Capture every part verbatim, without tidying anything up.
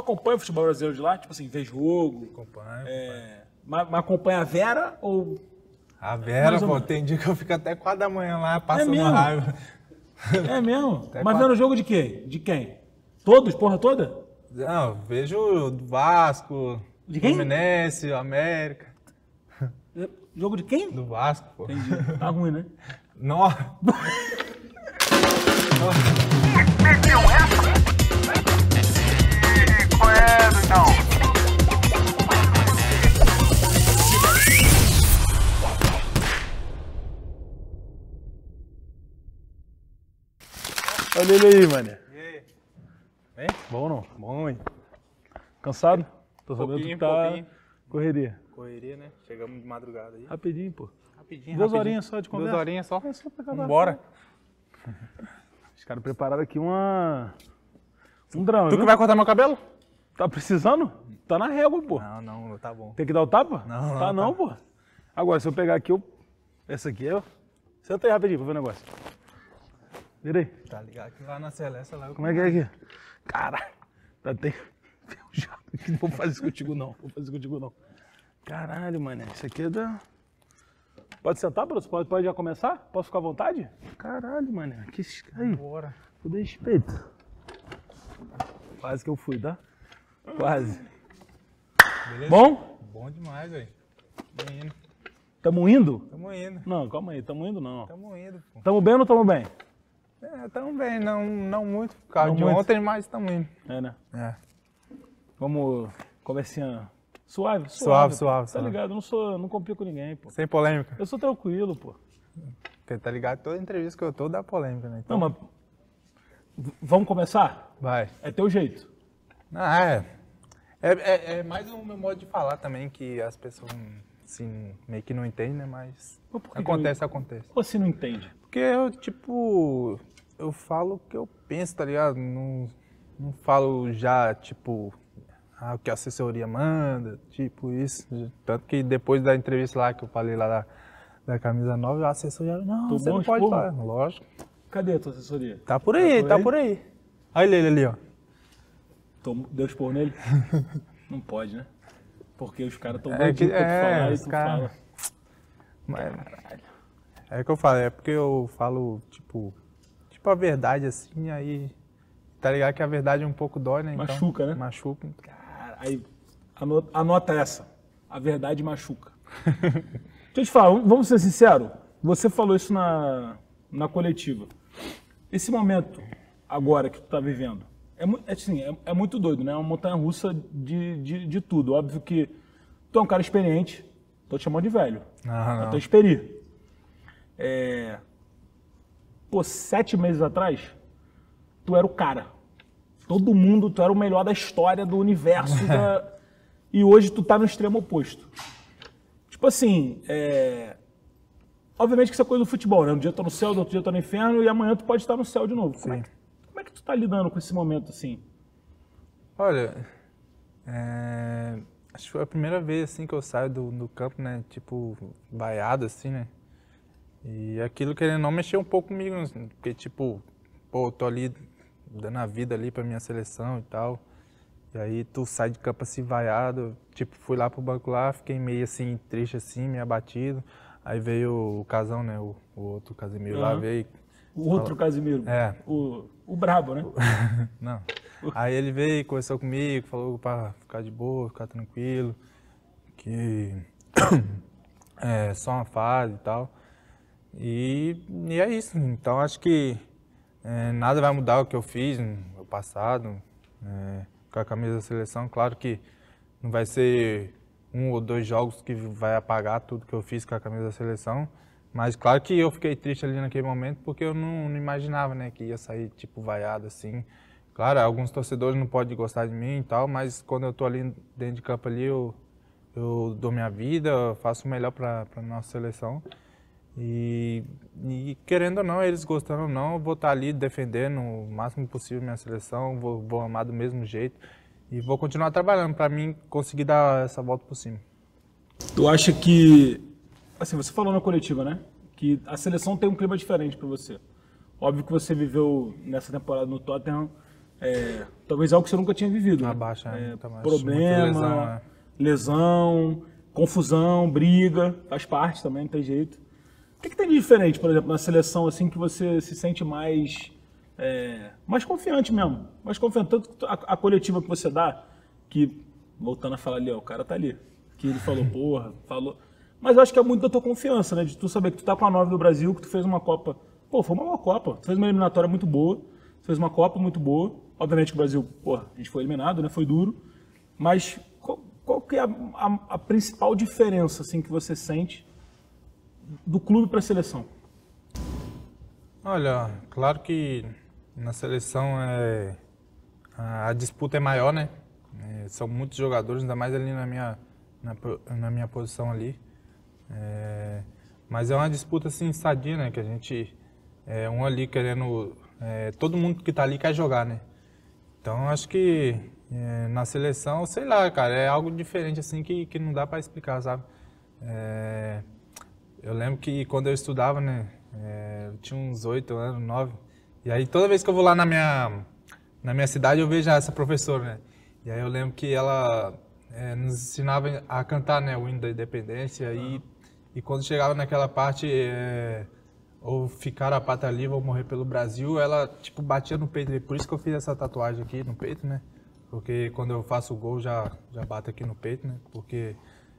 acompanha o futebol brasileiro de lá? Tipo assim, vê jogo? Acompanho. É... Mas, mas acompanha a Vera ou... A Vera, pô, tem dia que eu fico até quatro da manhã lá, passando mesmo? raiva. É mesmo? Até Mas quatro. vendo jogo de quê? De quem? Todos? Porra toda? Não, vejo do Vasco, De quem? Fluminense, América. Jogo de quem? Do Vasco, pô. Entendi. Tá ruim, né? Nossa. Meteu essa? E qual é, então? Olha ele aí, mané. E aí? Hein? Bom ou não? Bom, hein? Cansado? Tô sabendo Pouquinho, que tá pouquinho. correria. Correria, né? Chegamos de madrugada aí. Rapidinho, pô. Rapidinho, Duas rapidinho. horinhas só de conversa. Duas horinhas só. É só pra acabar. Bora. Os caras prepararam aqui uma... Um drama, Tu viu? que vai cortar meu cabelo? Tá precisando? Tá na régua, pô. Não, não, tá bom. Tem que dar o tapa? Não, não, Tá não, tá. pô. Agora, se eu pegar aqui, eu... Essa aqui, eu... Senta aí rapidinho pra ver o negócio. Vira aí. Tá ligado que lá na Celeste, lá eu... Como é que é aqui? Caralho. Tá até enferrujado aqui. Não vou fazer isso contigo, não. Não vou fazer isso contigo, não. Caralho, mano. Isso aqui é da... Pode sentar, Bruno? Pode, pode já começar? Posso ficar à vontade? Caralho, mano. Que... Aí. Bora. Com respeito. Quase que eu fui, tá? Quase. Beleza? Bom? Bom demais, velho. Tamo indo. Tamo indo? Tamo indo. Não, calma aí. Tamo indo, não. Tamo indo, pô. Tamo bem ou não tamo bem? É, tamo bem. Não, não muito por causa Não de muito. ontem, mas tamo indo. É, né? É. Vamos... Conversinha suave? Suave, pô. suave, Tá suave. ligado? Eu não sou... Não complico com ninguém, pô. Sem polêmica. Eu sou tranquilo, pô. Porque tá ligado? Toda entrevista que eu tô dá polêmica, né? Então, Não, mas... V- Vamos começar? vai. É teu jeito. Ah, é. É, é. é mais o meu modo de falar também, que as pessoas, assim, meio que não entendem, né? Mas Mas por que acontece, acontece. Ou você não entende? Porque eu, tipo, eu falo o que eu penso, tá ligado? Não, não falo já, tipo, ah, o que a assessoria manda, tipo isso. Tanto que depois da entrevista lá que eu falei lá da, da camisa nova, a assessoria, não, Tô você bom, não pode expor? falar. Lógico. Cadê a tua assessoria? Tá por aí, por tá aí? por aí. Olha ele ali, ó. Tom- Deu expor nele? Não pode, né? Porque os caras tão É bandidos que- pra tu é, falar e os tu cara- fala. Mas, é o que eu falo, é porque eu falo, tipo, tipo a verdade assim, aí tá ligado que a verdade um pouco dói, né? Então, Machuca, né? Machuca. Cara, aí, ano- anota essa. A verdade machuca. Deixa eu te falar, vamos ser sinceros. Você falou isso na, na coletiva. Esse momento, agora, que tu tá vivendo, é, mu- é, assim, é, é muito doido, né? É uma montanha-russa de, de, de tudo. Óbvio que tu é um cara experiente. Tô te chamando de velho. Não, Eu não. tô experi. É... Pô, sete meses atrás, tu era o cara. Todo mundo, tu era o melhor da história, do universo. da... E hoje tu tá no extremo oposto. Tipo assim, é... obviamente que isso é coisa do futebol, né? Um dia eu tô no céu, do outro dia eu tô no inferno e amanhã tu pode estar no céu de novo. Como é, Sim. que, como é que tu tá lidando com esse momento assim? Olha, é, acho que foi a primeira vez assim que eu saio do, do campo, né? Tipo, vaiado assim, né? E aquilo querendo não mexer um pouco comigo, assim, porque tipo, pô, eu tô ali dando a vida ali pra minha seleção e tal. E aí tu sai de campo assim vaiado, tipo, fui lá pro banco lá, fiquei meio assim, triste assim, meio abatido. Aí veio o Casão, né? O, o outro Casimiro lá Aham. veio. O outro Casimiro. É. O, o brabo, né? Não. Aí ele veio, conversou comigo, falou pra ficar de boa, ficar tranquilo, que é só uma fase e tal. E, e é isso. Então acho que é, nada vai mudar o que eu fiz no passado, é, com a camisa da seleção. Claro que não vai ser um ou dois jogos que vai apagar tudo que eu fiz com a camisa da seleção. Mas claro que eu fiquei triste ali naquele momento porque eu não, não imaginava, né, que ia sair tipo vaiado assim. Claro, alguns torcedores não podem gostar de mim e tal, mas quando eu tô ali dentro de campo ali, eu, eu dou minha vida, eu faço o melhor para a nossa seleção. E, e querendo ou não, eles gostando ou não, eu vou estar ali defendendo o máximo possível minha seleção, vou, vou amar do mesmo jeito e vou continuar trabalhando para mim conseguir dar essa volta por cima. Tu acha que, assim, você falou na coletiva, né, que a seleção tem um clima diferente para você. Óbvio que você viveu nessa temporada no Tottenham É, talvez algo que você nunca tinha vivido. Né? Abaixa, né? É, Nunca mais. problema, Muita lesão, né? lesão, confusão, briga, faz parte também, não tem jeito. O que, que tem de diferente, por exemplo, na seleção, assim, que você se sente mais, é, mais confiante mesmo? Mais confiante, tanto que a, a coletiva que você dá, que, voltando a falar ali, ó, o cara tá ali, que ele falou, porra, falou... Mas eu acho que é muito da tua confiança, né? De tu saber que tu tá com a nove do Brasil, que tu fez uma Copa... Pô, foi uma boa Copa. Tu fez uma eliminatória muito boa, tu fez uma Copa muito boa. Obviamente que o Brasil, pô, a gente foi eliminado, né? Foi duro. Mas qual, qual que é a, a, a principal diferença, assim, que você sente do clube para a seleção? Olha, claro que na seleção é, a, a disputa é maior, né? É, são muitos jogadores, ainda mais ali na minha, na, na minha posição ali. É, mas é uma disputa assim, sadia, né? Que a gente, é, um ali querendo, é, todo mundo que tá ali quer jogar, né? Então acho que é, na seleção, sei lá, cara, é algo diferente assim que, que não dá para explicar, sabe? É, eu lembro que quando eu estudava, né? É, eu tinha uns oito anos, nove, e aí toda vez que eu vou lá na minha, na minha cidade eu vejo essa professora, né? E aí eu lembro que ela é, nos ensinava a cantar, né, o hino da independência, e, e quando chegava naquela parte, é, ou ficar a pátria livre ou morrer pelo Brasil, ela tipo batia no peito, e por isso que eu fiz essa tatuagem aqui no peito, né? Porque quando eu faço o gol já, já bato aqui no peito, né? Porque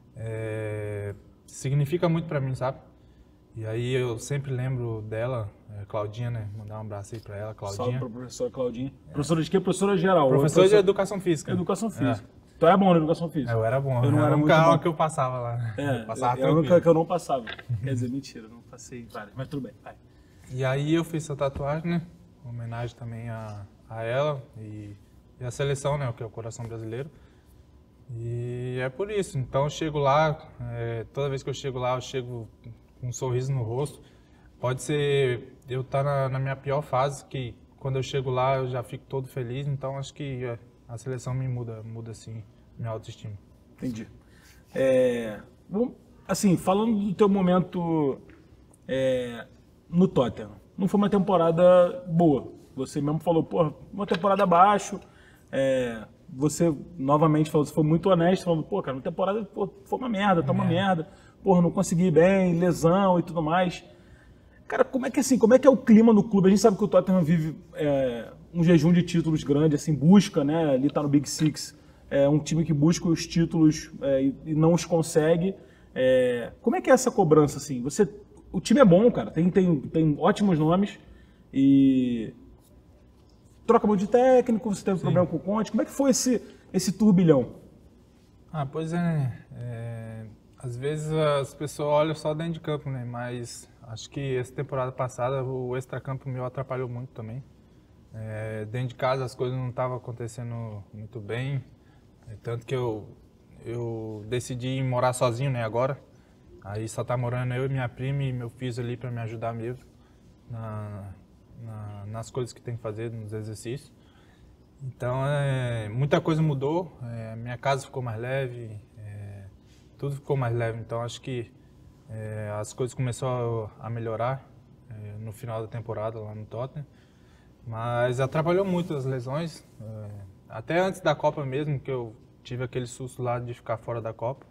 é, significa muito pra mim, sabe? E aí eu sempre lembro dela, é, Claudinha, né? Mandar um abraço aí pra ela, Claudinha. Salve pra professora Claudinha. É. Professora de quê? Professora geral. Professora professora... de Educação Física. Educação Física. É. Tu é bom na Educação Física? Eu era bom. Eu não era era a muito única bom. que eu passava lá. É, eu passava é a única que eu não passava. Quer dizer, mentira, eu não passei várias, mas tudo bem, vai. E aí eu fiz essa tatuagem, né? Uma homenagem também a, a ela e, e a seleção, né? Que é o coração brasileiro. E é por isso. Então eu chego lá, é, toda vez que eu chego lá, eu chego com um sorriso no rosto. Pode ser eu estar na, na minha pior fase, que quando eu chego lá eu já fico todo feliz. Então acho que a seleção me muda, muda assim, minha autoestima. Entendi. É, bom, assim, falando do teu momento é, no Tottenham, não foi uma temporada boa. Você mesmo falou, pô, uma temporada abaixo. É, você novamente falou, você foi muito honesto, falando, pô, cara, uma temporada pô, foi uma merda, tá uma é. merda. Porra, não consegui ir bem, lesão e tudo mais. Cara, como é que assim, como é que é o clima no clube? A gente sabe que o Tottenham vive é, um jejum de títulos grande, assim, busca, né? Ali tá no Big Six, é um time que busca os títulos é, e, e não os consegue. É, como é que é essa cobrança, assim? Você, o time é bom, cara, tem, tem, tem ótimos nomes e troca muito de técnico, você teve Sim. problema com o Conte. Como é que foi esse, esse turbilhão? Ah, pois é, é, às vezes as pessoas olham só dentro de campo, né? Mas acho que essa temporada passada o extracampo meu atrapalhou muito também. É, dentro de casa as coisas não estavam acontecendo muito bem, é, tanto que eu, eu decidi morar sozinho, né, agora. Aí só tá morando eu e minha prima e meu filho ali para me ajudar mesmo na, na, nas coisas que tem que fazer, nos exercícios. Então é, muita coisa mudou, é, minha casa ficou mais leve, é, tudo ficou mais leve, então acho que É, as coisas começaram a melhorar é, no final da temporada lá no Tottenham, mas atrapalhou muito as lesões, é, até antes da Copa mesmo, que eu tive aquele susto lá de ficar fora da Copa,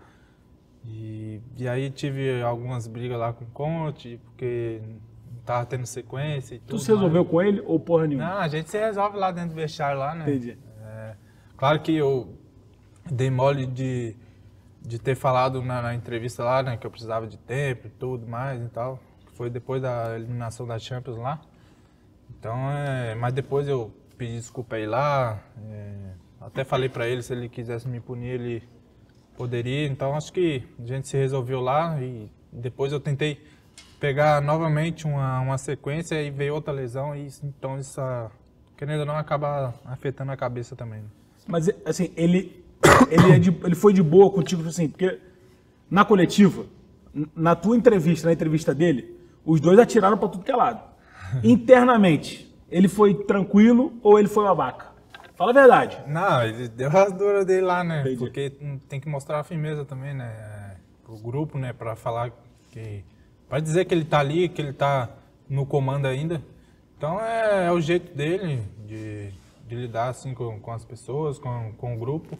e, e aí tive algumas brigas lá com o Conte, porque não estava tendo sequência e tudo. Tu se resolveu mas... com ele ou porra nenhuma? Não, a gente se resolve lá dentro do vestiário lá, né? Entendi. É, claro que eu dei mole de de ter falado na, na entrevista lá, né, que eu precisava de tempo e tudo mais e tal. Foi depois da eliminação da Champions lá. Então, é, mas depois eu pedi desculpa aí lá, é, até falei pra ele se ele quisesse me punir, ele poderia. Então, acho que a gente se resolveu lá e depois eu tentei pegar novamente uma, uma sequência e veio outra lesão e então isso, querendo ou não, acaba afetando a cabeça também. Mas, assim, ele... Ele, é de, ele foi de boa contigo, assim, porque na coletiva, na tua entrevista, na entrevista dele, os dois atiraram pra tudo que é lado. Internamente, ele foi tranquilo ou ele foi babaca? Fala a verdade. Não, ele deu as duras dele lá, né? Entendi. Porque tem que mostrar a firmeza também, né? Pro grupo, né? Pra falar que... Pra dizer que ele tá ali, que ele tá no comando ainda. Então é, é o jeito dele de... de lidar assim com, com as pessoas, com, com o grupo.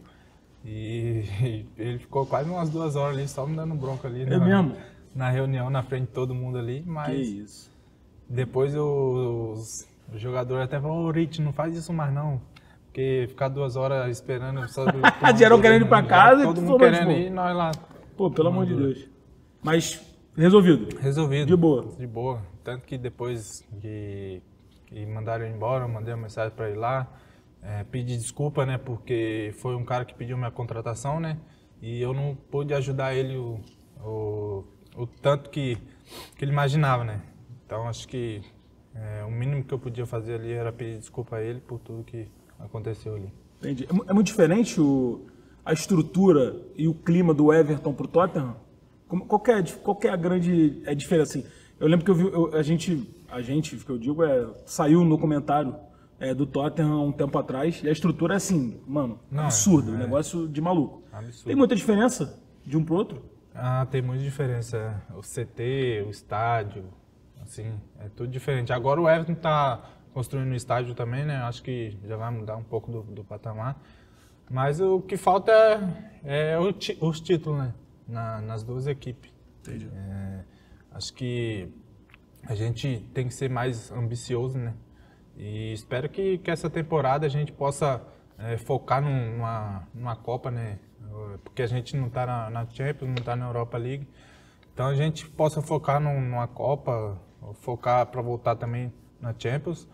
E, e ele ficou quase umas duas horas ali, só me dando bronca ali. É na, mesmo? Na reunião, na frente de todo mundo ali, mas... Que isso. Depois os, os jogadores até falaram, ô Rich, não faz isso mais não. Porque ficar duas horas esperando... Só Geral querendo ir pra casa e todo tu mundo falou, querendo tipo, ir, nós lá. Pô, pelo amor de Deus. Mas resolvido. Resolvido. De boa. De boa. Tanto que depois que, que mandaram ele embora, eu mandei uma mensagem pra ele lá. É, pedi desculpa, né, porque foi um cara que pediu minha contratação, né, e eu não pude ajudar ele o, o, o tanto que, que ele imaginava, né. Então acho que é, o mínimo que eu podia fazer ali era pedir desculpa a ele por tudo que aconteceu ali. Entendi. É, mu- é muito diferente o, a estrutura e o clima do Everton pro Tottenham? Como- Qual que é, a dif- qual que é a grande é, diferença? Assim, eu lembro que eu vi, eu- a gente, a gente, que eu digo, é, saiu no comentário é, do Tottenham há um tempo atrás, e a estrutura é assim, mano, Não, absurda, um é- negócio de maluco. Absurdo. Tem muita diferença de um pro outro? Ah, tem muita diferença. O C T, o estádio, assim, é tudo diferente. Agora o Everton tá construindo o estádio também, né? Acho que já vai mudar um pouco do, do patamar. Mas o que falta é, é o ti- os títulos, né? Na- nas duas equipes. Entendi. É, acho que a gente tem que ser mais ambicioso, né? E espero que, que essa temporada a gente possa é, focar num- numa, numa Copa, né? Porque a gente não está na, na Champions, não está na Europa League. Então a gente possa focar num- numa Copa, focar para voltar também na Champions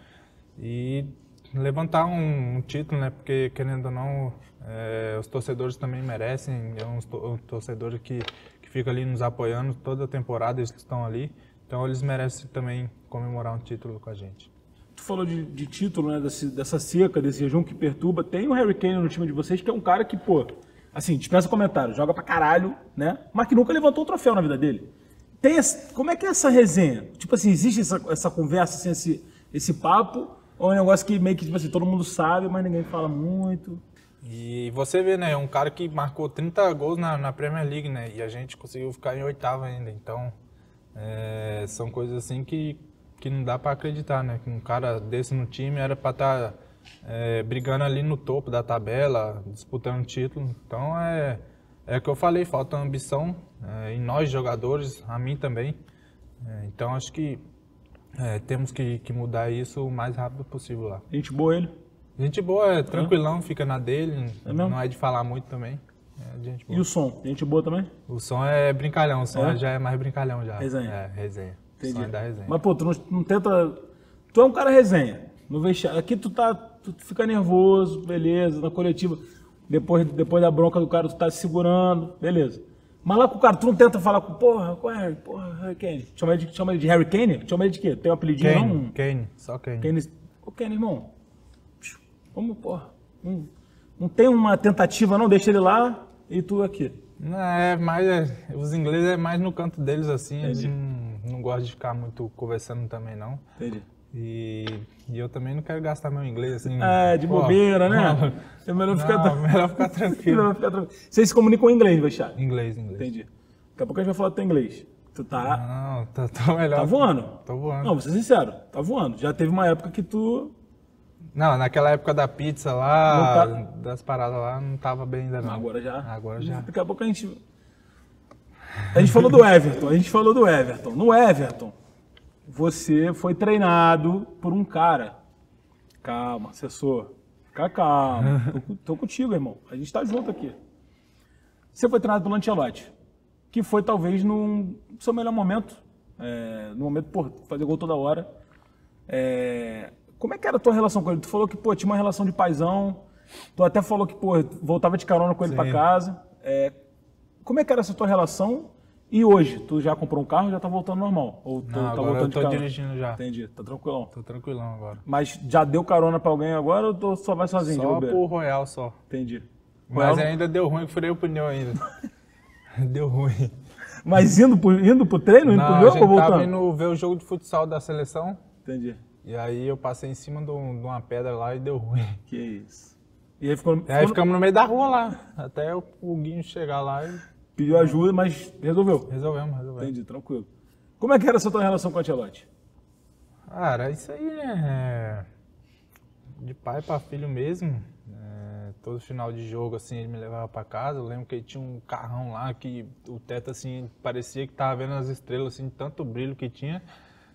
e levantar um, um título, né? Porque querendo ou não, é, os torcedores também merecem. É uns to- torcedores que, que ficam ali nos apoiando toda a temporada, eles estão ali. Então eles merecem também comemorar um título com a gente. Tu falou de, de título, né, desse- dessa seca, desse jejum que perturba. Tem o Harry Kane no time de vocês, que é um cara que, pô, assim, dispensa comentário, joga pra caralho, né? Mas que nunca levantou um troféu na vida dele. Tem esse- como é que é essa resenha? Tipo assim, existe essa, essa conversa, assim, esse, esse papo? Ou é um negócio que meio que, tipo assim, todo mundo sabe, mas ninguém fala muito? E você vê, né, é um cara que marcou trinta gols na, na Premier League, né, e a gente conseguiu ficar em oitavo ainda, então é, são coisas assim que, que não dá para acreditar, né, que um cara desse no time era para estar é, brigando ali no topo da tabela, disputando título, então é, é o que eu falei, falta ambição é, em nós jogadores, a mim também, é, então acho que é, temos que, que mudar isso o mais rápido possível lá. Gente boa ele. Gente boa, é tranquilão, fica na dele, É mesmo? não é de falar muito também. É gente boa. E o som? Gente boa também? O som é brincalhão, o som É? já é mais brincalhão já. Resenha. É, resenha. O Entendi. som é da resenha. Mas, pô, tu não, não tenta... Tu é um cara resenha. No vestiário. Aqui tu tá... Tu fica nervoso, beleza, na coletiva. Depois, depois da bronca do cara, tu tá se segurando, beleza. Mas lá com o cara, tu não tenta falar com... Porra, qual é? Porra, Harry Kane. Chama ele de, chama ele de Harry Kane? Chama ele de quê? Tem um apelidinho, Kane, não? Kane, só Kane. Kane... Ô, Kane, irmão. Vamos, porra. Não, não tem uma tentativa, não? Deixa ele lá e tu aqui. Não, é mais, é, os ingleses é mais no canto deles assim, eles Entendi. não, não gostam de ficar muito conversando também não. Entendi. E, e eu também não quero gastar meu inglês assim. É, de pô, bobeira, né? não. É melhor ficar... Não, melhor ficar tranquilo. Melhor ficar tranquilo. Vocês se comunicam em inglês, Vexar? Inglês, inglês. Entendi. Daqui a pouco a gente vai falar do teu inglês. Tu tá... Não, tô, tô melhor. Tá voando? Tô voando. Não, vou ser sincero. Tá voando. Já teve uma época que tu... Não, naquela época da pizza lá, Não das paradas lá, não tava bem ainda não. Agora já. Agora já. Daqui a pouco a gente... A gente falou do Everton. A gente falou do Everton. No Everton, você foi treinado por um cara. Calma, assessor. Fica calmo. Tô, tô contigo, irmão. A gente tá junto aqui. Você foi treinado pelo Ancelotti, que foi talvez no seu melhor momento. É, no momento, pô, fazer gol toda hora. É, como é que era a tua relação com ele? Tu falou que, pô, tinha uma relação de paizão. Tu até falou que, pô, voltava de carona com ele Sim. pra casa. É, como é que era essa tua relação? E hoje, tu já comprou um carro e já tá voltando normal? Ou tu Não, tá agora voltando eu de tô carona? dirigindo já. Entendi, tá tranquilão. Tô tranquilão agora. Mas já deu carona pra alguém agora ou tu só vai sozinho de Só Uber? pro Royal só. Entendi. Mas Royal- ainda deu ruim, que furei o pneu ainda. Deu ruim. Mas indo pro, indo pro treino, indo Não, pro a jogo ou gente voltando? tava indo ver o jogo de futsal da seleção. Entendi. E aí eu passei em cima de, um- de uma pedra lá e deu ruim. Que isso. E aí ficou, E aí ficou- ficamos no meio da rua lá. Até o, o Guinho chegar lá e pediu ajuda, mas resolveu. resolvemos, resolvemos. Entendi, tranquilo. Como é que era essa tua relação com o Ancelotti? Cara, isso aí é... de pai para filho mesmo. É, todo final de jogo, assim, ele me levava para casa. Eu lembro que ele tinha um carrão lá que o teto, assim, parecia que tava vendo as estrelas, assim, tanto brilho que tinha.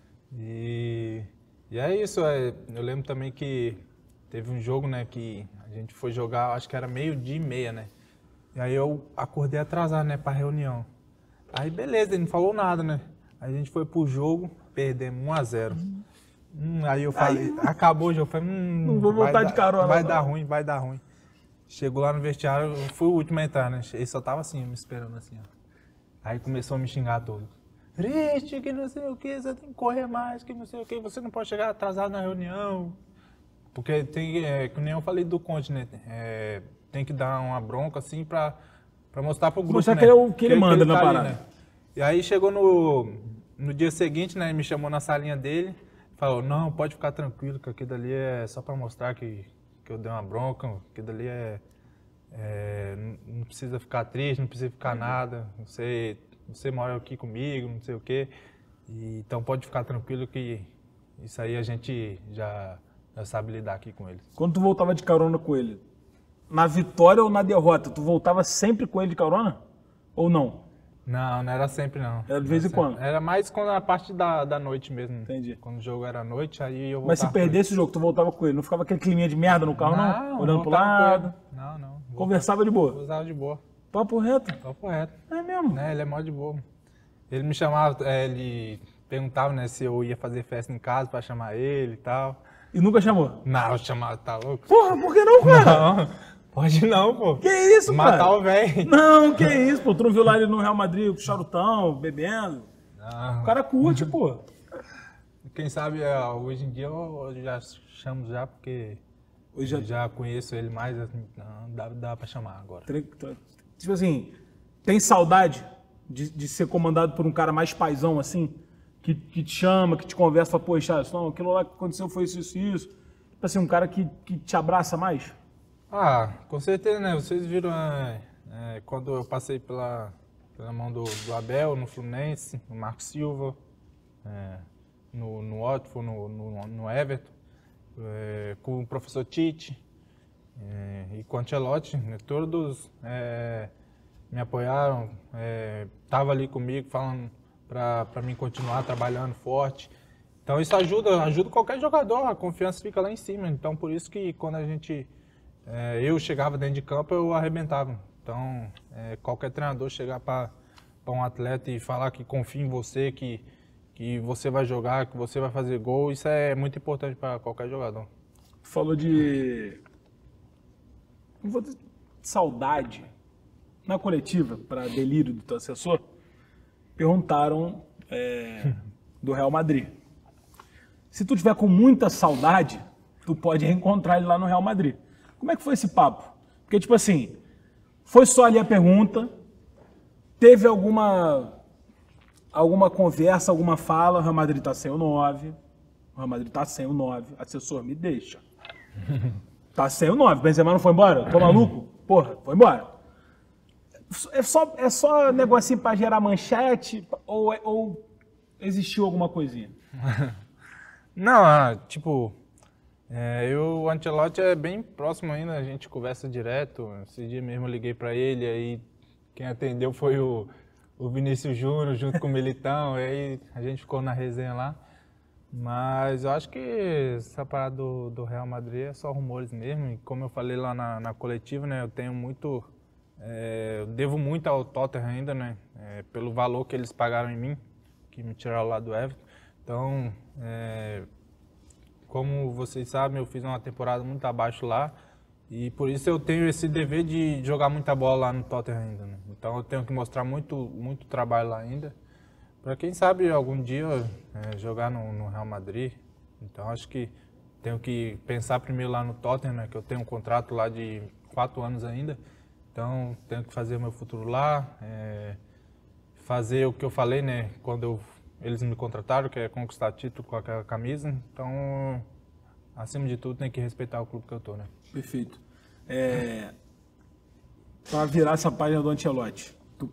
E, e é isso. É, eu lembro também que teve um jogo, né, que a gente foi jogar, acho que era meio-dia e meia, né? E aí eu acordei atrasado, né, pra reunião. Aí beleza, ele não falou nada, né? Aí a gente foi pro jogo, perdemos um a zero. Hum, aí eu falei, aí, acabou o jogo, eu falei, hum, não vou voltar de carona. Vai dar ruim, vai dar ruim. Chegou lá no vestiário, eu fui o último a entrar, né? Ele só tava assim, me esperando assim, ó. Aí começou a me xingar todo. Triste, que não sei o que, você tem que correr mais, que não sei o que, você não pode chegar atrasado na reunião. Porque tem, é, que nem eu falei do Conte, né? É, tem que dar uma bronca assim pra, pra mostrar pro grupo, mostrar né? que ele é o que ele que manda ele na tá parada. Ali, né? E aí chegou no, no dia seguinte, né? Ele me chamou na salinha dele, falou, não, pode ficar tranquilo, que aquilo dali é só pra mostrar que, que eu dei uma bronca, aquilo dali é, é... não precisa ficar triste, não precisa ficar nada, você, você mora aqui comigo, não sei o quê. E, então pode ficar tranquilo que isso aí a gente já, já sabe lidar aqui com eles. Quando tu voltava de carona com ele, na vitória ou na derrota, tu voltava sempre com ele de carona? Ou não? Não, não era sempre não. Era de vez em quando? Era mais quando a parte da, da noite mesmo. Entendi. Quando o jogo era à noite, aí eu voltava. Mas se perdesse o jogo, tu voltava com ele, não ficava aquele climinha de merda no carro, não? Não, Olhando pro voltava com lado? ele. Não, não. Conversava de boa? Conversava de boa. Papo reto? Papo reto. É mesmo? Né, ele é mó de boa. Ele me chamava, é, ele perguntava, né, se eu ia fazer festa em casa pra chamar ele e tal. E nunca chamou? Não, eu chamava, tá louco? Porra, por que não, cara? Não, pode não, pô. Que isso, Matar cara? o velho. Não, que isso, pô. Tu não viu lá ele no Real Madrid com charutão, bebendo? Não. O cara curte, pô. Quem sabe, é, hoje em dia eu já chamo já, porque Hoje já- eu já conheço ele mais, assim, não, dá, dá pra chamar agora. Tipo assim, tem saudade de, de ser comandado por um cara mais paizão, assim? Que, que te chama, que te conversa, fala, pô, Charles, não, aquilo lá que aconteceu foi isso, isso e isso. Tipo assim, um cara que, que te abraça mais? Ah, com certeza, né? Vocês viram é, é, quando eu passei pela, pela mão do, do Abel no Fluminense, no Marco Silva, é, no, no Watford, no, no, no Everton, é, com o professor Tite é, e com o Ancelotti, né? Todos é, me apoiaram, estavam ali comigo falando para mim continuar trabalhando forte. Então isso ajuda, ajuda qualquer jogador, a confiança fica lá em cima. Então por isso que quando a gente, é, eu chegava dentro de campo, eu arrebentava. Então é, qualquer treinador chegar para um atleta e falar que confia em você, que, que você vai jogar, que você vai fazer gol, isso é muito importante para qualquer jogador. Falou de... Não vou dizer saudade. Na coletiva, para delírio do teu assessor, perguntaram é, do Real Madrid. Se tu tiver com muita saudade, tu pode reencontrar ele lá no Real Madrid. Como é que foi esse papo? Porque, tipo assim, foi só ali a pergunta, teve alguma, alguma conversa, alguma fala, o Real Madrid tá sem o nove, o Real Madrid tá sem o nove, assessor, me deixa. Tá sem o nove, Benzema não foi embora? Tô maluco? Porra, foi embora. É só, é só negocinho pra gerar manchete ou, ou existiu alguma coisinha? Não, ah, tipo, é, eu, o Ancelotti é bem próximo ainda, a gente conversa direto. Esse dia mesmo eu liguei pra ele, aí quem atendeu foi o, o Vinícius Júnior junto com o Militão, aí a gente ficou na resenha lá. Mas eu acho que essa parada do, do Real Madrid é só rumores mesmo, e como eu falei lá na, na coletiva, né, eu tenho muito... É, eu devo muito ao Tottenham ainda, né? É, pelo valor que eles pagaram em mim, que me tiraram lá do Everton. Então, é, como vocês sabem, eu fiz uma temporada muito abaixo lá e por isso eu tenho esse dever de jogar muita bola lá no Tottenham ainda, né? Então eu tenho que mostrar muito, muito trabalho lá ainda, para quem sabe algum dia é, jogar no, no Real Madrid. Então acho que tenho que pensar primeiro lá no Tottenham, né? Que eu tenho um contrato lá de quatro anos ainda. Então, tenho que fazer o meu futuro lá, é, fazer o que eu falei, né, quando eu, eles me contrataram, que é conquistar título com aquela camisa. Então, acima de tudo, tem que respeitar o clube que eu tô, né. Perfeito. É, para virar essa página do Ancelotti, tu...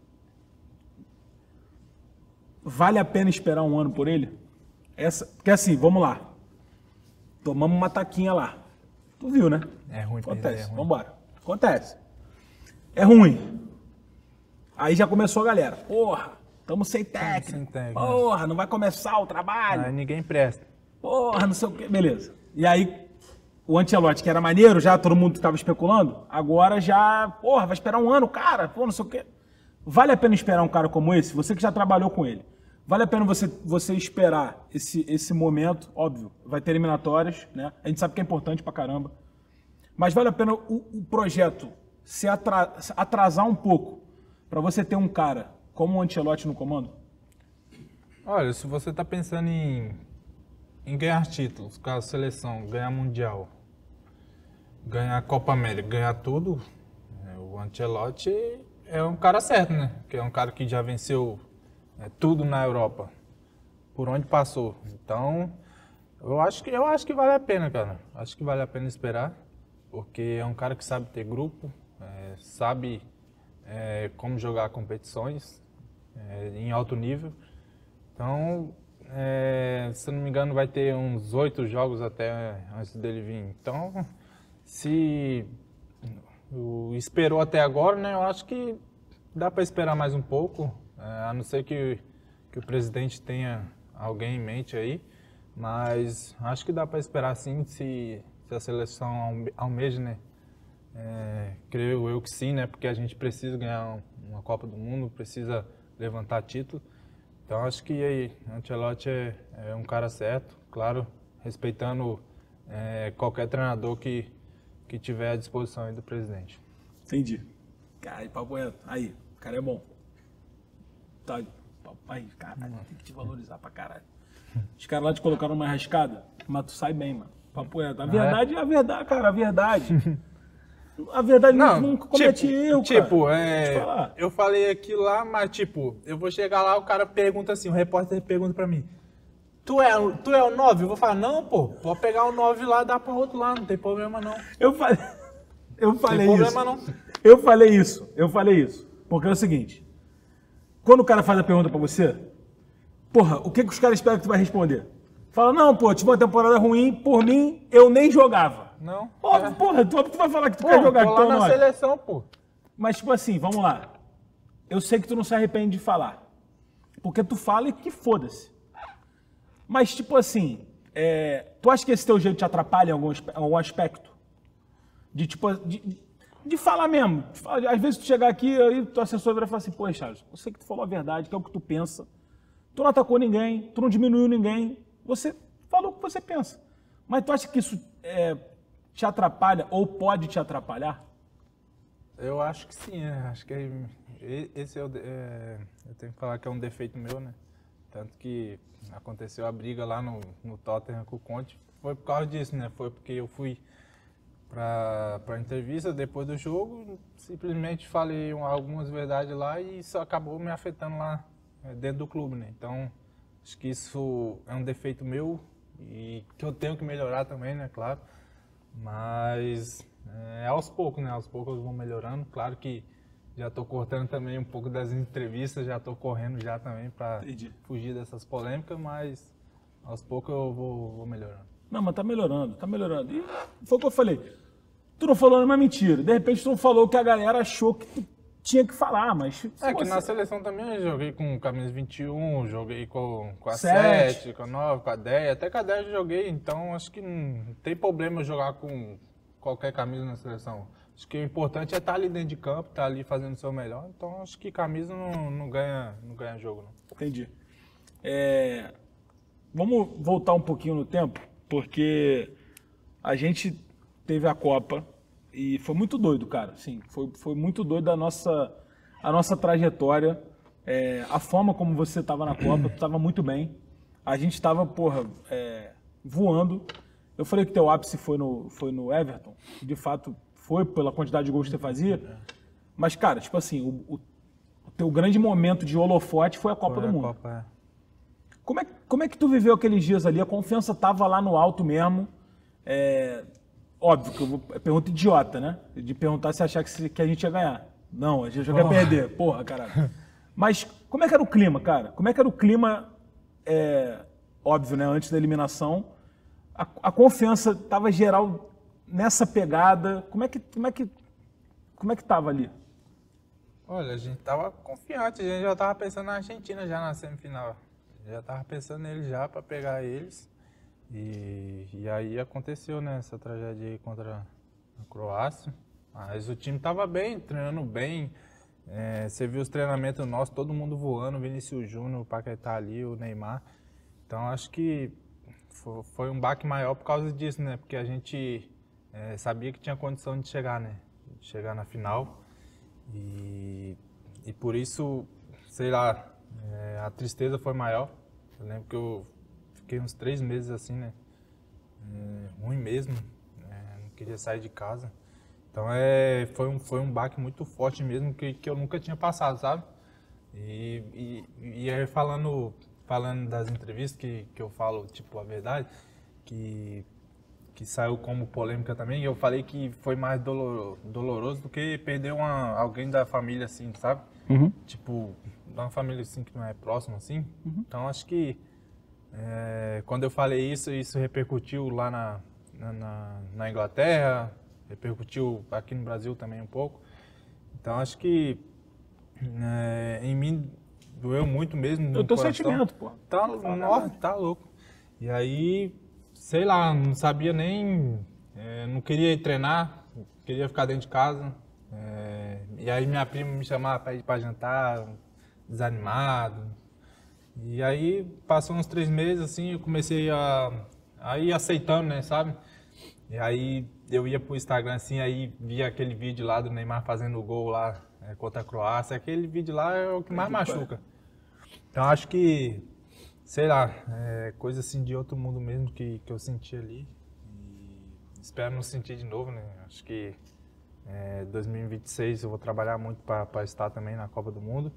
vale a pena esperar um ano por ele? Essa... Porque assim, vamos lá. Tomamos uma taquinha lá. Tu viu, né? É ruim perder, Acontece. é ruim. Vambora. Acontece. É ruim. Aí já começou a galera. Porra, tamo sem técnico. sem técnico. Porra, não vai começar o trabalho. Aí ninguém presta. Porra, não sei o quê. Beleza. E aí, o Ancelotti, que era maneiro, já todo mundo estava especulando, agora já, porra, vai esperar um ano, cara, pô, não sei o quê. Vale a pena esperar um cara como esse? Você que já trabalhou com ele. Vale a pena você, você esperar esse, esse momento, óbvio, vai ter eliminatórias, né? A gente sabe que é importante pra caramba. Mas vale a pena o, o projeto se atra, atrasar um pouco para você ter um cara como o Ancelotti no comando? Olha, se você tá pensando em, em ganhar títulos, caso seleção, ganhar Mundial, ganhar Copa América, ganhar tudo, é, o Ancelotti é um cara certo, né? Que é um cara que já venceu é, tudo na Europa, por onde passou. Então, eu acho que eu acho que vale a pena, cara. Acho que vale a pena esperar, porque é um cara que sabe ter grupo, é, sabe é, como jogar competições é, em alto nível. Então, é, se eu não me engano, vai ter uns oito jogos até antes dele vir. Então, se o, esperou até agora, né? Eu acho que dá para esperar mais um pouco, é, a não ser que, que o presidente tenha alguém em mente aí. Mas acho que dá para esperar sim, se, se a seleção almeja, né? É, creio eu que sim, né? Porque a gente precisa ganhar uma Copa do Mundo, precisa levantar título. Então acho que aí, Ancelotti é, é um cara certo, claro, respeitando é, qualquer treinador que, que tiver à disposição aí do presidente. Entendi. Cara, papo reto. Aí, o cara é bom. Tá, aí, caralho, tem que te valorizar pra caralho. Os caras lá te colocaram uma rascada, mas tu sai bem, mano. Papo reto. A verdade é a verdade, cara, a verdade. A verdade não, nunca comete tipo, erro, tipo, cara. é, eu falei aquilo lá, mas tipo, eu vou chegar lá, o cara pergunta assim, o repórter pergunta pra mim, tu é, tu é o nove? Eu vou falar, não, pô, pode pegar o nove lá e dar pra outro lá, não tem problema não. Eu falei, eu falei não tem isso. problema não. Eu falei isso, eu falei isso. Porque é o seguinte, quando o cara faz a pergunta pra você, porra, o que, que os caras esperam que tu vai responder? Fala, não, pô, tive uma temporada ruim, por mim, eu nem jogava. Não. Óbvio, é. porra, tu, tu vai falar que tu Pô, quer jogar tô que lá tu é na nove. seleção, pô. Mas, tipo assim, vamos lá. Eu sei que tu não se arrepende de falar. Porque tu fala e que foda-se. Mas, tipo assim, é, tu acha que esse teu jeito te atrapalha em algum, algum aspecto? De, tipo, de, de falar mesmo. De falar, às vezes tu chegar aqui e tu assessor vai falar assim, pô, Charles, eu sei que tu falou a verdade, que é o que tu pensa. Tu não atacou ninguém, tu não diminuiu ninguém. Você falou o que você pensa. Mas tu acha que isso é, te atrapalha ou pode te atrapalhar? Eu acho que sim, é. Acho que é, esse é o, é, eu tenho que falar que é um defeito meu, né? Tanto que aconteceu a briga lá no, no Tottenham com o Conte, foi por causa disso, né? Foi porque eu fui para a entrevista depois do jogo, simplesmente falei algumas verdades lá e isso acabou me afetando lá dentro do clube, né? Então, acho que isso é um defeito meu e que eu tenho que melhorar também, né? Claro. Mas é aos poucos, né? Aos poucos eu vou melhorando. Claro que já estou cortando também um pouco das entrevistas, já estou correndo já também para fugir dessas polêmicas, mas aos poucos eu vou, vou melhorando. Não, mas tá melhorando, tá melhorando. E foi o que eu falei. Tu não falou nenhuma mentira. De repente tu não falou o que a galera achou que tu tinha que falar, mas... É que você... na seleção também eu joguei com camisa vinte e um, joguei com, com a Sete. sete, com a nove, com a dez, até com a dez eu joguei, então acho que não tem problema eu jogar com qualquer camisa na seleção. Acho que o importante é estar ali dentro de campo, estar ali fazendo o seu melhor, então acho que camisa não, não, ganha, não ganha jogo, não. Entendi. É... Vamos voltar um pouquinho no tempo, porque a gente teve a Copa e foi muito doido, cara. Sim, foi, foi muito doido a nossa, a nossa trajetória, é, a forma como você estava na Copa, tu estava muito bem. A gente estava, porra, é, voando. Eu falei que teu ápice foi no, foi no Everton, de fato foi pela quantidade de gols que você fazia. Mas, cara, tipo assim, o, o, o teu grande momento de holofote foi a Copa Foi do a Mundo. Copa, é. Como é, como é que tu viveu aqueles dias ali? A confiança estava lá no alto mesmo. É, óbvio que eu vou, é pergunta idiota, né? De perguntar se achar que, se, que a gente ia ganhar. Não, a gente já quer perder. Porra, caralho. Mas como é que era o clima, cara? Como é que era o clima, é, óbvio, né? Antes da eliminação. A, a confiança estava geral nessa pegada, como é que, como é que, como é que tava ali? Olha, a gente tava confiante, a gente já tava pensando na Argentina já na semifinal. Já tava pensando neles já para pegar eles. E, e aí aconteceu, né, essa tragédia aí contra a Croácia. Mas o time tava bem, treinando bem. É, você viu os treinamentos nossos, todo mundo voando, o Vinícius Júnior, o Paquetá ali, o Neymar. Então acho que foi, foi um baque maior por causa disso, né? Porque a gente é, sabia que tinha condição de chegar, né? De chegar na final. E, e por isso, sei lá, é, a tristeza foi maior. Eu lembro que eu fiquei uns três meses assim, né? É, ruim mesmo, é, não queria sair de casa. Então é, foi, um, foi um baque muito forte mesmo que, que eu nunca tinha passado, sabe? E, e, e aí falando, falando das entrevistas que, que eu falo, tipo, a verdade, que, que saiu como polêmica também, eu falei que foi mais dolor, doloroso do que perder uma, alguém da família, assim, sabe? Uhum. Tipo, uma família assim que não é próxima, assim. Uhum. Então acho que é, quando eu falei isso, isso repercutiu lá na, na, na, na Inglaterra, repercutiu aqui no Brasil também um pouco. Então acho que é, em mim doeu muito mesmo. Eu tô sentimento, pô. Tá, nossa, tá louco. E aí, sei lá, não sabia nem, é, não queria ir treinar, queria ficar dentro de casa. É, e aí minha prima me chamava para ir para jantar, desanimado. E aí passou uns três meses assim, eu comecei a, a ir aceitando, né, sabe? E aí eu ia pro Instagram assim, aí via aquele vídeo lá do Neymar fazendo o gol lá é, contra a Croácia. Aquele vídeo lá é o que mais machuca. Então acho que, sei lá, é coisa assim de outro mundo mesmo que, que eu senti ali. E espero não sentir de novo, né? Acho que É, dois mil e vinte e seis eu vou trabalhar muito para estar também na Copa do Mundo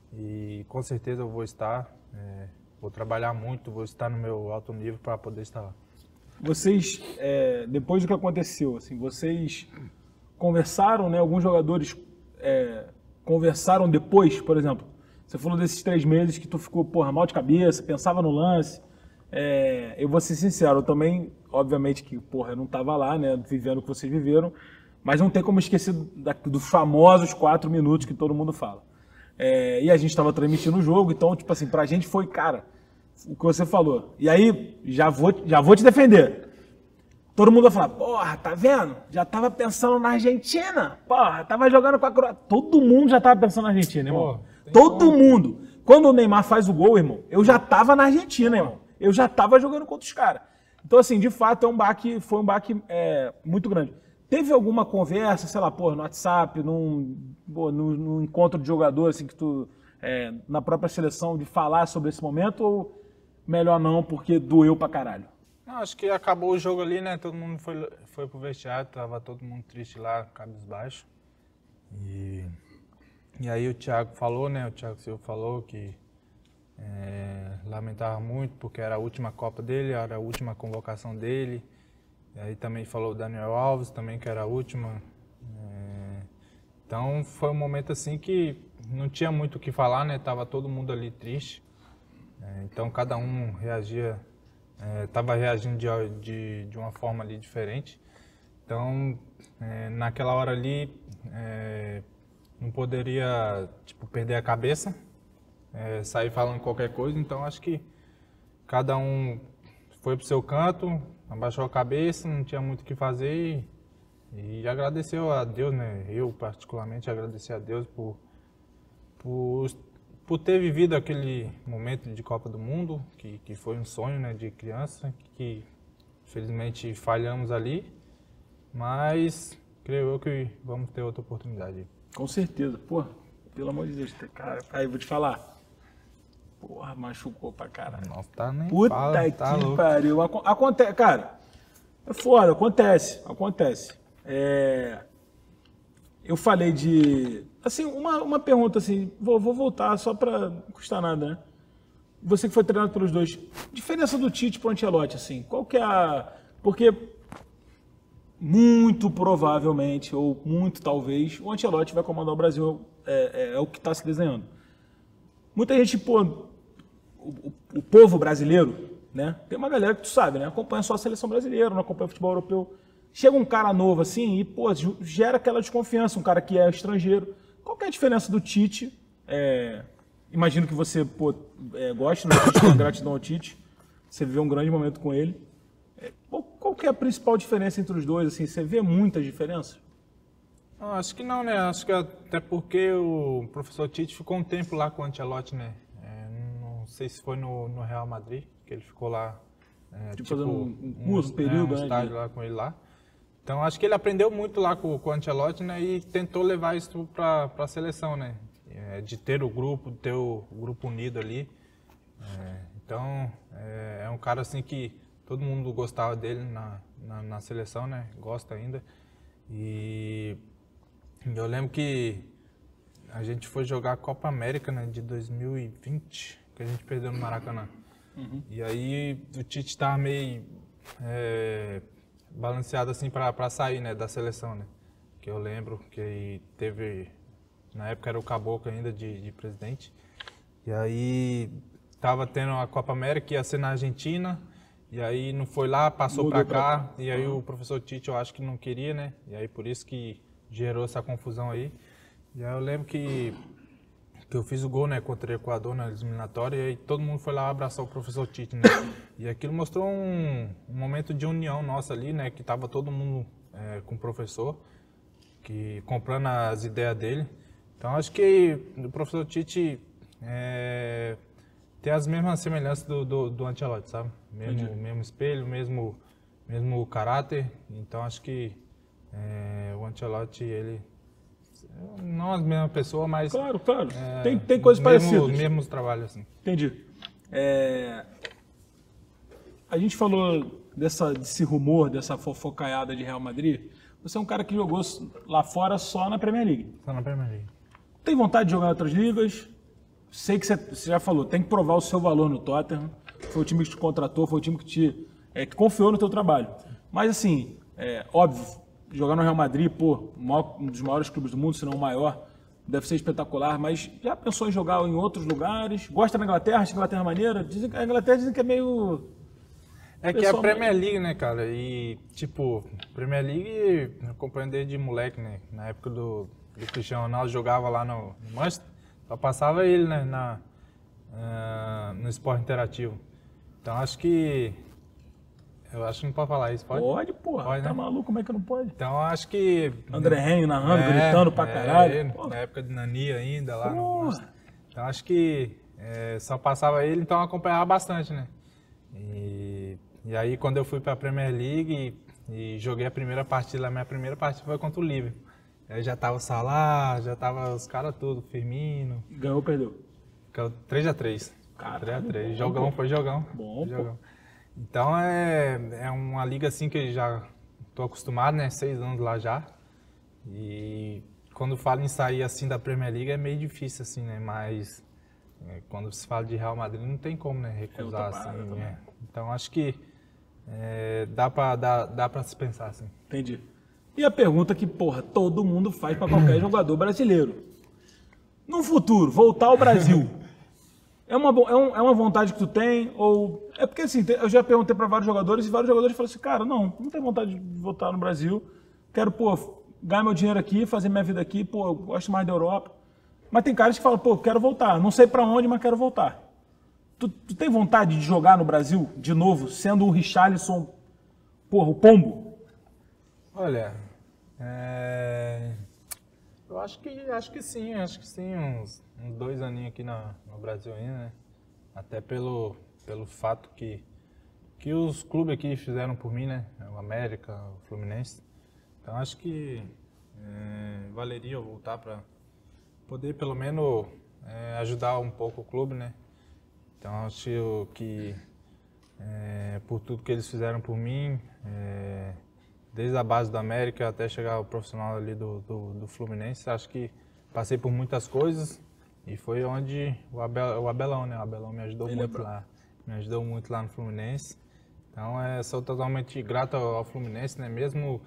e com certeza eu vou estar, é, vou trabalhar muito, vou estar no meu alto nível para poder estar lá. Vocês, é, depois do que aconteceu, assim, vocês conversaram, né? Alguns jogadores é, conversaram depois, por exemplo, você falou desses três meses que tu ficou, porra, mal de cabeça, pensava no lance. É, eu vou ser sincero, eu também, obviamente que, porra, eu não estava lá, né, vivendo o que vocês viveram. Mas não tem como esquecer da, dos famosos quatro minutos que todo mundo fala. É, e a gente estava transmitindo o jogo, então, tipo assim, pra gente foi, cara, o que você falou. E aí, já vou, já vou te defender. Todo mundo vai falar, porra, tá vendo? Já tava pensando na Argentina. Porra, tava jogando com a Croácia. Todo mundo já tava pensando na Argentina, irmão. Pô, todo como. mundo. Quando o Neymar faz o gol, irmão, eu já tava na Argentina, irmão. Eu já tava jogando contra os caras. Então, assim, de fato, é um baque, foi um baque é, muito grande. Teve alguma conversa, sei lá, pô, no WhatsApp, num, pô, num, num encontro de jogador, assim, que tu, é, na própria seleção, de falar sobre esse momento, ou melhor não, porque doeu pra caralho? Não, acho que acabou o jogo ali, né? Todo mundo foi, foi pro vestiário, tava todo mundo triste lá, cabisbaixo. E, e aí o Thiago falou, né? O Thiago Silva falou que é, lamentava muito, porque era a última Copa dele, era a última convocação dele. E aí também falou o Daniel Alves, também que era a última. É, então foi um momento assim que não tinha muito o que falar, né? Tava todo mundo ali triste. É, então cada um reagia, é, tava reagindo de, de, de uma forma ali diferente. Então é, naquela hora ali é, não poderia tipo, perder a cabeça, é, sair falando qualquer coisa. Então acho que cada um foi pro seu canto, abaixou a cabeça, não tinha muito o que fazer e, e agradeceu a Deus, né? Eu, particularmente, agradeci a Deus por, por, por ter vivido aquele momento de Copa do Mundo, que, que foi um sonho, né, de criança, que infelizmente falhamos ali, mas creio eu que vamos ter outra oportunidade. Com certeza. Pô, pelo amor de Deus, cara, aí vou te falar. Porra, machucou pra caralho. Nossa, tá nem Puta fala, que tá pariu. Acontece, cara, é foda, acontece, acontece. É, eu falei de, assim, uma, uma pergunta assim, vou, vou voltar só pra não custar nada, né? Você que foi treinado pelos dois, diferença do Tite pro Ancelotti, assim, qual que é a... Porque muito provavelmente, ou muito talvez, o Ancelotti vai comandar o Brasil, é, é, é o que tá se desenhando. Muita gente, pô, o, o, o povo brasileiro, né? Tem uma galera que tu sabe, né? Acompanha só a seleção brasileira, não acompanha o futebol europeu. Chega um cara novo assim e, pô, ju- gera aquela desconfiança, um cara que é estrangeiro. Qual que é a diferença do Tite? É, imagino que você, pô, é, goste, né? Tite, uma gratidão ao Tite. Você viveu um grande momento com ele. É, qual, qual que é a principal diferença entre os dois? Assim, você vê muitas diferenças? Não, acho que não, né? Acho que até porque o professor Tite ficou um tempo lá com o Ancelotti, né? É, não sei se foi no, no Real Madrid, que ele ficou lá. É, Tipo, fazendo um- um curso, um é, período, um né, estágio de- lá com ele lá. Então acho que ele aprendeu muito lá com, com o Ancelotti, né? E tentou levar isso para a seleção, né? É, de ter o grupo, de ter o, o grupo unido ali. É, então é, é um cara assim que todo mundo gostava dele na, na, na seleção, né? Gosta ainda. E eu lembro que a gente foi jogar a Copa América, né, de dois mil e vinte, que a gente perdeu no Maracanã. E aí o Tite estava meio é, balanceado assim para sair, né, da seleção, né? Que eu lembro que teve, na época era o Caboclo ainda de, de presidente. E aí tava tendo a Copa América, ia ser na Argentina. E aí não foi lá, passou Mudou para cá. pra- E aí o professor Tite eu acho que não queria, né? E aí por isso que gerou essa confusão aí. E aí eu lembro que, que eu fiz o gol, né, contra o Equador na eliminatória, e aí todo mundo foi lá abraçar o professor Tite, né? E aquilo mostrou um, um momento de união nossa ali, né? Que tava todo mundo é, com o professor, que comprando as ideias dele. Então acho que o professor Tite é, tem as mesmas semelhanças do, do, do Ancelotti, sabe? Mesmo, mesmo espelho, mesmo, mesmo caráter. Então acho que é, o Ancelotti, ele não as mesmas pessoas, mas Claro, claro. é, tem, tem coisas mesmo, parecidas. mesmos trabalhos assim. Entendi. É, A gente falou dessa, desse rumor, dessa fofocaiada de Real Madrid. Você é um cara que jogou lá fora só na Premier League. Só na Premier League. Tem vontade de jogar em outras ligas? Sei que você, você já falou, tem que provar o seu valor no Tottenham. Foi o time que te contratou, foi o time que te é, que confiou no teu trabalho. Mas assim, é, óbvio, jogar no Real Madrid, pô, o maior- um dos maiores clubes do mundo, se não o maior, deve ser espetacular. Mas já pensou em jogar em outros lugares? Gosta da Inglaterra? Acha a Inglaterra maneira? Dizem, que- a Inglaterra dizem que é meio... É que é a Pessoal, Premier League, né, cara? E, tipo, Premier League eu acompanhei desde moleque, né? Na época do, do Cristiano Ronaldo, jogava lá no, no Manchester, só passava ele, né, na, ah, no esporte interativo. Então, acho que... Eu acho que não pode falar isso, pode? Pode, porra. Pode, Tá né? maluco? Como é que não pode? Então, acho que... André Henry narrando, É, gritando pra é, caralho. ele, Porra. na época de Nani ainda, lá no Porra. Manchester. Então, acho que é, só passava ele, então eu acompanhava bastante, né? E, e aí, quando eu fui para a Premier League e, e joguei a primeira partida, a minha primeira partida foi contra o Liverpool. Aí já tava o Salah, já tava os caras tudo, Firmino, Ganhou ou perdeu? três a três. Caralho, três a três. bom, Jogão, pô. foi jogão. Bom, pô. jogão. Então é, é uma liga assim que já tô acostumado, né? Seis anos lá já. E quando falo em sair assim da Premier League é meio difícil assim, né? Mas é, quando se fala de Real Madrid não tem como, né? Recusar outra parada assim. também. É. Então acho que é, dá pra dá, dá para se pensar assim. Entendi. E a pergunta que, porra, todo mundo faz pra qualquer jogador brasileiro. No futuro, voltar ao Brasil. É uma, bo- é, um- é uma vontade que tu tem? Ou. É porque assim, te- eu já perguntei pra vários jogadores e vários jogadores falaram assim, cara, não, não tenho vontade de voltar no Brasil. Quero, pô, ganhar meu dinheiro aqui, fazer minha vida aqui, pô, eu gosto mais da Europa. Mas tem caras que falam, pô, quero voltar. Não sei pra onde, mas quero voltar. Tu, tu tem vontade de jogar no Brasil de novo, sendo o Richarlison, porra, o Pombo? Olha, é, eu acho que acho que sim, acho que sim, uns, uns dois aninhos aqui na, no Brasil ainda, né? Até pelo, pelo fato que, que os clubes aqui fizeram por mim, né? O América, o Fluminense. Então acho que é, valeria eu voltar para poder pelo menos é, ajudar um pouco o clube, né? Então acho que é, por tudo que eles fizeram por mim, é, desde a base do América até chegar ao profissional ali do, do, do Fluminense, acho que passei por muitas coisas e foi onde o, Abel, o Abelão, né? O Abelão me ajudou Ele é muito bra- lá, me ajudou muito lá no Fluminense. Então, é, sou totalmente grato ao, ao Fluminense, né? Mesmo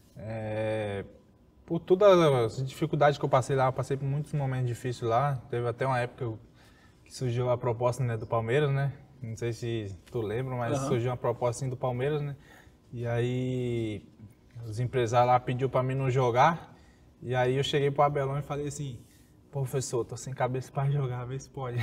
é, por todas as dificuldades que eu passei lá, eu passei por muitos momentos difíceis lá. Teve até uma época que surgiu a proposta, né, do Palmeiras, né? Não sei se tu lembra, mas Aham. surgiu uma proposta assim, do Palmeiras, né? E aí os empresários lá pediu pra mim não jogar. E aí eu cheguei pro Abelão e falei assim, professor, tô sem cabeça pra jogar, vê se pode.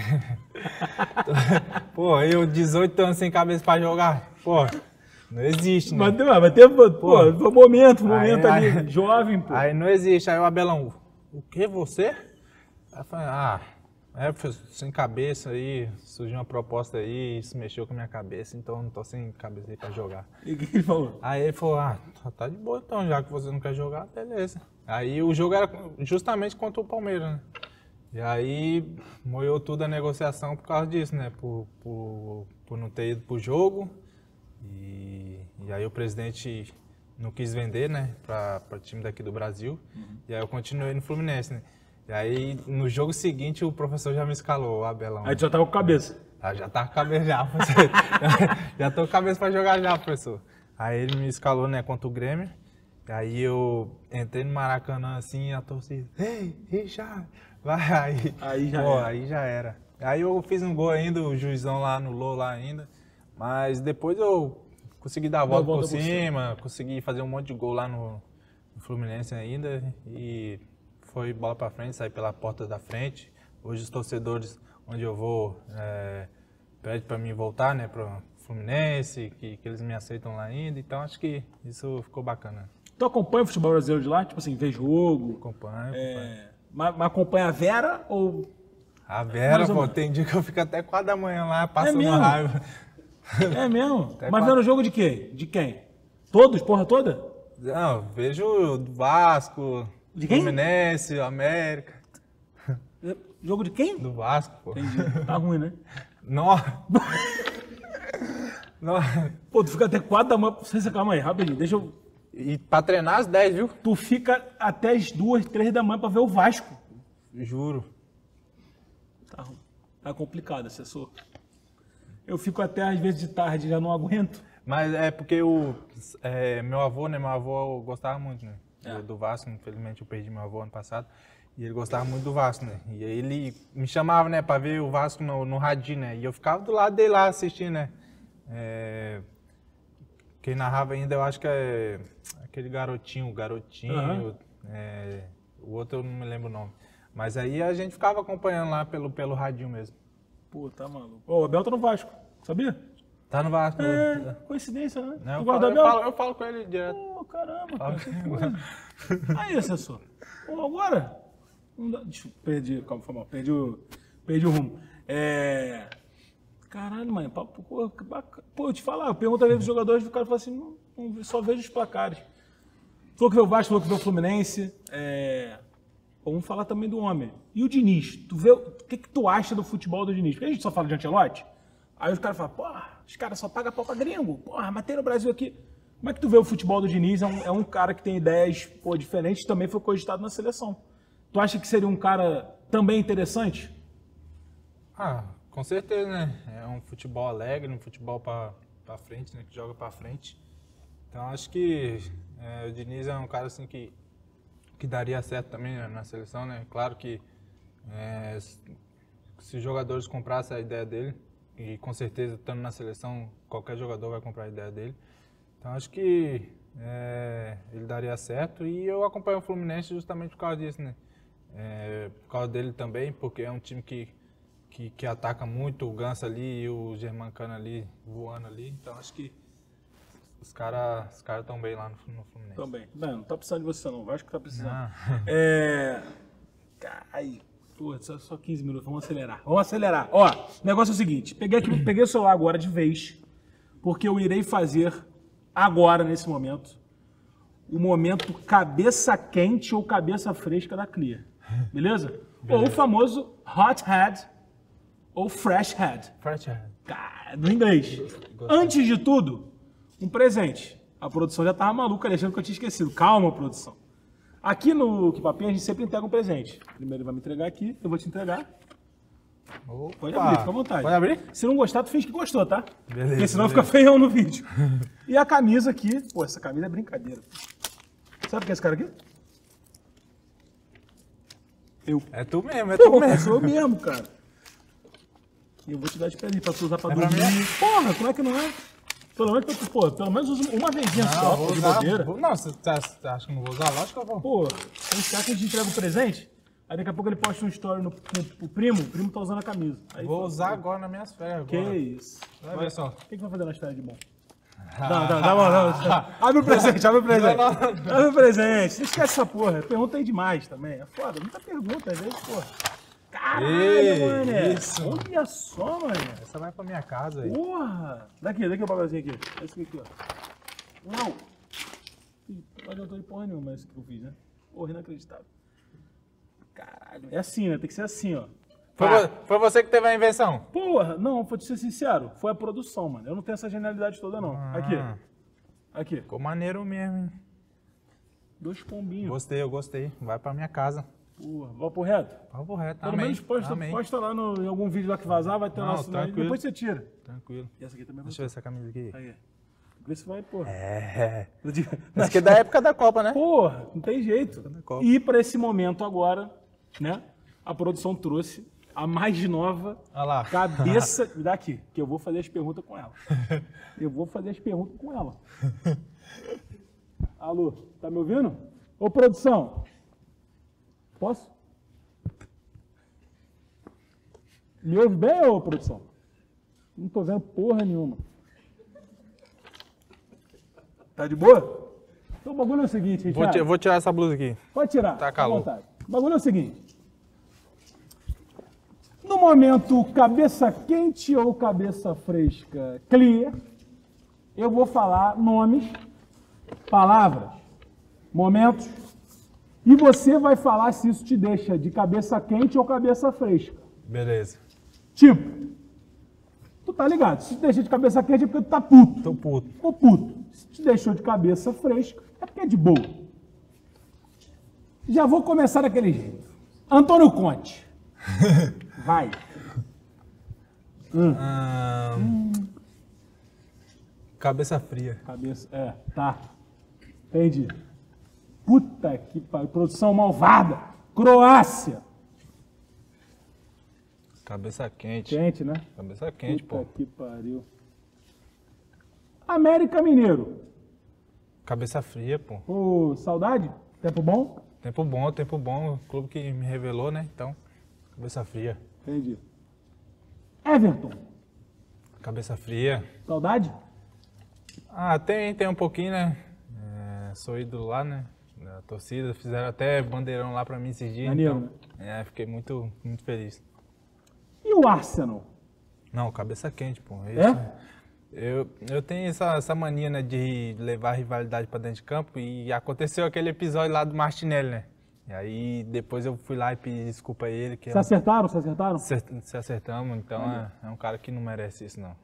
Pô, eu dezoito anos sem cabeça pra jogar. Pô, não existe, né? Mas, mas teve, pô, pô, foi um momento, um momento aí, ali, aí, jovem, pô. Aí não existe. Aí o Abelão, o que, você? Aí eu falei, ah, é, professor, sem cabeça aí, surgiu uma proposta aí, isso mexeu com a minha cabeça, então eu não tô sem cabeça aí pra jogar. E o que ele falou? Aí ele falou, ah, tá de boa então, já que você não quer jogar, beleza. Aí o jogo era justamente contra o Palmeiras, né? E aí moiou tudo a negociação por causa disso, né? Por, por, por não ter ido pro jogo. E, e aí o presidente não quis vender, né? Pra, pra time daqui do Brasil. Uhum. E aí eu continuei no Fluminense, né? E aí no jogo seguinte o professor já me escalou, o Abelão. Aí tu já tava com cabeça. Ah, já tava com cabeça já, professor. Já tô com cabeça pra jogar já, professor. Aí ele me escalou, né, contra o Grêmio. Aí eu entrei no Maracanã assim, a torcida, ei, Richard, vai. Aí, aí, já, pô, era. aí já era. Aí eu fiz um gol ainda, o juizão lá anulou lá ainda. Mas depois eu consegui dar a volta, volta por cima, você. consegui fazer um monte de gol lá no, no Fluminense ainda. E foi bola pra frente, saí pela porta da frente. Hoje os torcedores, onde eu vou, é, pedem pra mim voltar, né, pro Fluminense, que, que eles me aceitam lá ainda. Então acho que isso ficou bacana. Tu acompanha o futebol brasileiro de lá? Tipo assim, vê jogo? Acompanho, é... acompanho. Mas, mas acompanha a Vera ou... A Vera, pô, tem dia que eu fico até quatro da manhã lá, passando é raiva. É mesmo? Até mas quatro... vendo jogo de quê? De quem? Todos? Porra toda? Não, vejo do Vasco, de quem? Fluminense, América. Jogo de quem? Do Vasco, pô. Entendi. Tá ruim, né? Não. Não. Pô, tu fica até quatro da manhã... Você, calma aí, rapidinho, deixa eu... E pra treinar às dez, viu? Tu fica até as duas, três da manhã pra ver o Vasco. Juro. Tá, tá complicado, assessor. Eu fico até às vezes de tarde, já não aguento. Mas é porque o é, meu avô, né? Meu avô gostava muito, né? É. Do, do Vasco, infelizmente eu perdi meu avô ano passado. E ele gostava muito do Vasco, né? E aí ele me chamava, né, pra ver o Vasco no, no radinho, né? E eu ficava do lado dele lá assistindo, né? É... Quem narrava ainda, eu acho que é aquele garotinho, o garotinho, uhum. é, o outro eu não me lembro o nome. Mas aí a gente ficava acompanhando lá pelo, pelo radinho mesmo. Pô, tá maluco. Ô, o Abel tá no Vasco, sabia? Tá no Vasco. É, coincidência, né? Não, eu, falo, eu, falo, eu falo com ele direto. Pô, caramba, cara, que coisa. Aí, assessor. Pô, agora... Deixa eu perdi, calma, foi mal, perdi o, perdi o rumo. É... Caralho, mãe, pô, pô, que bacana. Pô, eu te falar, eu pergunto às vezes os jogadores, o cara fala assim, não, não, só vejo os placares. Falou que vê o Vasco, falou que vê o Fluminense. É... Vamos falar também do homem. E o Diniz? Tu vê, o que, que tu acha do futebol do Diniz? Porque a gente só fala de Ancelotti. Aí os caras falam, porra, os caras só pagam pau pra gringo. Porra, mas tem no Brasil aqui. Como é que tu vê o futebol do Diniz? É um, é um cara que tem ideias, pô, diferentes, também foi cogitado na seleção. Tu acha que seria um cara também interessante? Ah, com certeza, né? É um futebol alegre, um futebol pra, pra frente, né? Que joga pra frente. Então acho que é, o Diniz é um cara assim que, que daria certo também, né, na seleção, né? Claro que é, se os jogadores comprassem a ideia dele, e com certeza estando na seleção, qualquer jogador vai comprar a ideia dele. Então acho que é, ele daria certo e eu acompanho o Fluminense justamente por causa disso, né? É, por causa dele também, porque é um time que, que, que ataca muito, o Ganso ali e o Germancano ali voando ali. Então acho que os caras os cara estão bem lá no, no Fluminense. Estão bem. Não, não tá precisando de você não, acho que tá precisando. Não. É... Ai, pô, só, só quinze minutos, vamos acelerar. Vamos acelerar. Ó, o negócio é o seguinte, peguei, aqui, peguei o celular agora de vez, porque eu irei fazer agora, nesse momento, o momento cabeça quente ou cabeça fresca da Clear. Beleza? Beleza. Ou o famoso hot head ou fresh head. Fresh head. Cara, no inglês. Gostei. Antes de tudo, um presente. A produção já tava maluca, achando que eu tinha esquecido. Calma, produção. Aqui no Que Papinho a gente sempre entrega um presente. Primeiro ele vai me entregar aqui, eu vou te entregar. Opa. Pode abrir, fica à vontade. Pode abrir? Se não gostar, tu finge que gostou, tá? Beleza. Porque senão beleza. fica feião no vídeo. E a camisa aqui, pô, essa camisa é brincadeira. Sabe o que é esse cara aqui? Eu. É tu mesmo, é tu Porra, mesmo. sou eu mesmo, cara. E eu vou te dar de presente pra tu usar pra É dormir. pra mim? Porra, como é que não é? Pelo menos, pô, pelo menos usa uma vezinha Não, só, vou pô, de usar, bobeira. vou- não, você tá- você acha que eu não vou usar? Lógico que eu vou. Pô, tem uns caras que a gente entrega o presente, aí daqui a pouco ele posta um story no, no, pro primo, o primo tá usando a camisa. Aí Vou fala, usar agora nas minhas férias. Que Agora. isso. Vai ver só. O que, que vai fazer nas férias de bom? Não, não, dá bom, não. Abre o presente, abre o presente. Não, não, não. Abre o presente. Não esquece essa porra. Pergunta aí demais também. É foda. Muita pergunta, às vezes, porra. Caralho, Ei, mané. isso. Olha só, mané. Essa vai pra minha casa aí. Porra. Daqui, daqui o papelzinho aqui. Esse aqui, ó. Não. Ih, não adiantou de porra nenhuma esse que eu fiz, né? Porra, inacreditável. Caralho. É assim, né? Tem que ser assim, ó. Foi, vo- foi você que teve a invenção? Porra, não, vou te ser sincero. Foi a produção, mano. Eu não tenho essa genialidade toda, não. Aqui. Ah. Aqui. Ficou maneiro mesmo, hein? Dois pombinhos. Gostei, eu gostei. Vai pra minha casa. Porra, vapo reto. Papo reto, Pelo amém. menos posta, amém. posta lá no, em algum vídeo lá que vazar, vai ter Não, lá assinado. tranquilo. Depois você tira. Tranquilo. E essa aqui também vai. Deixa eu ver essa camisa aqui. Aí. Vê se vai, porra. É. Mas, Isso aqui é da época da Copa, né? porra, não tem jeito. Copa. E pra esse momento agora, né? A produção trouxe a mais nova Olha lá. cabeça. Me dá aqui, que eu vou fazer as perguntas com ela. Eu vou fazer as perguntas com ela. Alô, tá me ouvindo? Ô, produção. Posso? Me ouve bem, ô, produção? Não tô vendo porra nenhuma. Tá de boa? Então o bagulho é o seguinte, Vou, Richard. ti- vou tirar essa blusa aqui. Pode tirar. Tá à calor. vontade. O bagulho é o seguinte. No momento cabeça quente ou cabeça fresca clear, eu vou falar nomes, palavras, momentos, e você vai falar se isso te deixa de cabeça quente ou cabeça fresca. Beleza. Tipo, tu tá ligado, se te deixa de cabeça quente é porque tu tá puto. Tô puto. Ficou puto. Se te deixou de cabeça fresca, é porque é de boa. Já vou começar daquele jeito. Antônio Conte. Vai. Ahn, Cabeça fria. Cabeça. É, tá. Entendi. Puta que pariu. Produção malvada. Croácia. Cabeça quente. Quente, né? Cabeça quente, Puta pô. que pariu. América Mineiro. Cabeça fria, pô. Ô, saudade? Tempo bom? Tempo bom, tempo bom. O clube que me revelou, né? Então, cabeça fria. Entendi. Everton. Cabeça fria. Saudade? Ah, tem, tem um pouquinho, né? É, sou ídolo lá, né? Da torcida. Fizeram até bandeirão lá pra mim esses dias. Maneiro, então, é, fiquei muito, muito feliz. E o Arsenal? Não, cabeça quente, pô. É? Isso- Eu, eu tenho essa, essa mania, né, de levar a rivalidade pra dentro de campo e aconteceu aquele episódio lá do Martinelli, né? E aí depois eu fui lá e pedi desculpa a ele, que Se é um- acertaram? Se acertaram? se, se acertamos, então é, é um cara que não merece isso, não.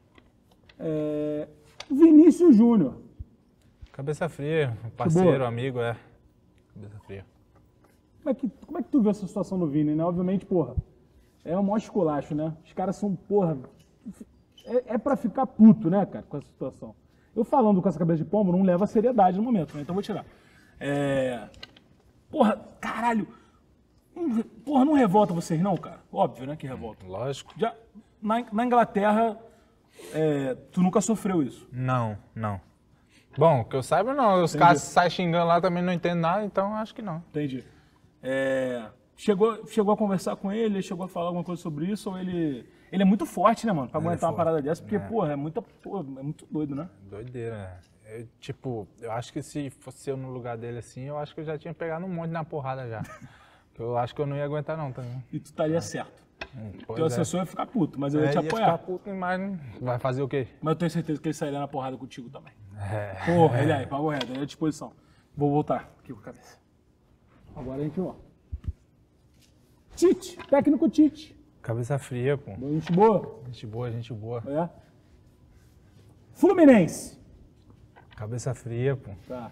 É, Vinícius Júnior. Cabeça fria, parceiro, boa. amigo, é. Cabeça fria. Como é, que, como é que tu vê essa situação do Vini, né? Obviamente, porra, é um maior esculacho, né? Os caras são, porra, é, é pra ficar puto, né, cara, com essa situação. Eu falando com essa cabeça de pombo não leva a seriedade no momento, né? Então eu vou tirar. É... Porra, caralho. Não- Porra, não revolta vocês não, cara? Óbvio, né, que revolta. Lógico. Já, na, na Inglaterra, é, tu nunca sofreu isso. Não, não. Bom, que eu saiba não, os caras saem xingando lá também não entendem nada, então acho que não. Entendi. É, chegou, chegou a conversar com ele, ele chegou a falar alguma coisa sobre isso, ou ele... Ele é muito forte, né, mano? Pra Ele é aguentar uma forte. parada dessa, porque, É. porra, é, muita, porra, é muito doido, né? Doideira. Eu, tipo, eu acho que se fosse eu no lugar dele assim, eu acho que eu já tinha pegado um monte na porrada já. Que eu acho que eu não ia aguentar não também. E tu estaria certo. Hum, Teu pois é. assessor ia ficar puto, mas eu ia É, te ia apoiar. ficar puto, mas não- vai fazer o quê? Mas eu tenho certeza que ele sairia na porrada contigo também. É. Porra, ele aí, pago reto, ele é à disposição. Vou voltar aqui com a cabeça. Agora a gente, ó. Tite, técnico Tite. Cabeça fria, pô. Gente boa. Gente boa, gente boa. É. Fluminense. Cabeça fria, pô. Tá.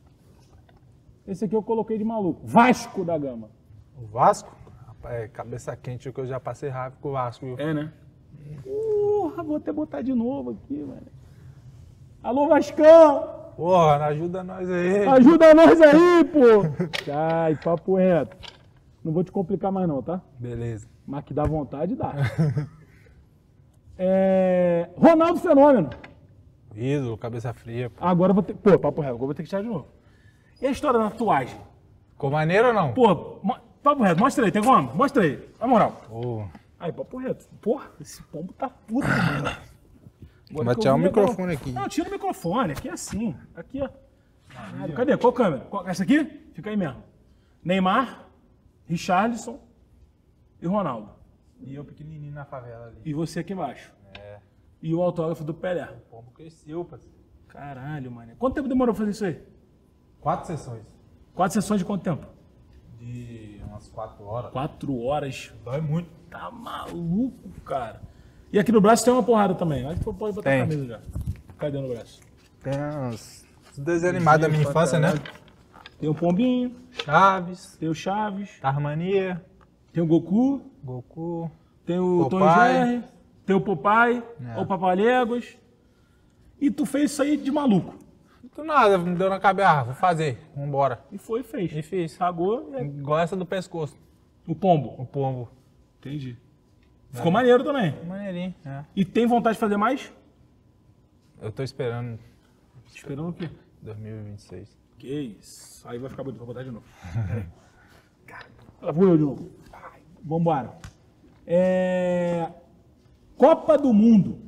Esse aqui eu coloquei de maluco. Vasco da Gama. O Vasco? Rapaz, é cabeça quente, o que eu já passei rápido com o Vasco, viu? É, né? Porra, vou até botar de novo aqui, velho. Alô, Vascão! Porra, ajuda nós aí. Ajuda nós aí, pô! Ai, papo reto. Não vou te complicar mais não, tá? Beleza. Mas que dá vontade, dá. É... Ronaldo Fenômeno. Ídolo, cabeça fria. Pô. Agora eu vou ter... Pô, papo reto, agora eu vou ter que tirar de novo. E a história da tatuagem? Ficou maneiro ou não? Pô, mo- papo reto, mostra aí, tem como? Mostra aí, na moral. Pô, Aí, papo reto. Porra, esse pombo tá puto, mano. Agora Vai que eu tirar o vi, microfone não. aqui. Não, tira o microfone, aqui é assim. Aqui, ó. Caralho, cadê? Qual câmera? Qual- Essa aqui? Fica aí mesmo. Neymar, Richarlison e Ronaldo. e eu pequenininho na favela ali. E você aqui embaixo. É, E o autógrafo do Pelé. o pombo cresceu, parceiro. Caralho, mano. Quanto tempo demorou pra fazer isso aí? Quatro sessões. Quatro sessões de quanto tempo? De umas quatro horas. Quatro horas. Dói muito. Tá maluco, cara. E aqui no braço tem uma porrada também. Acho que pode botar Tem. a camisa já. Cadê no braço? Tem uns uns desenhos animados da minha infância, né? Tem o Pombinho, Chaves, tem o Chaves, Tarmania, tem o Goku, Goku. tem o Tom e Popeye. Jerry, tem o Popeye, É. o Papaléguas. E tu fez isso aí de maluco. Do nada, me deu na cabeça, ah, vou fazer, vambora. E foi e fez. E fiz. Cagou e é Igual essa do pescoço, o pombo. o pombo. Entendi. Ficou maneiro também. Maneirinho, é. E tem vontade de fazer mais? Eu tô esperando Esperando o quê? dois mil e vinte e seis. Que isso. Aí vai ficar bonito, vou botar de novo. Peraí. Cara, lá vou eu de novo. Ai, vambora. É... Copa do Mundo.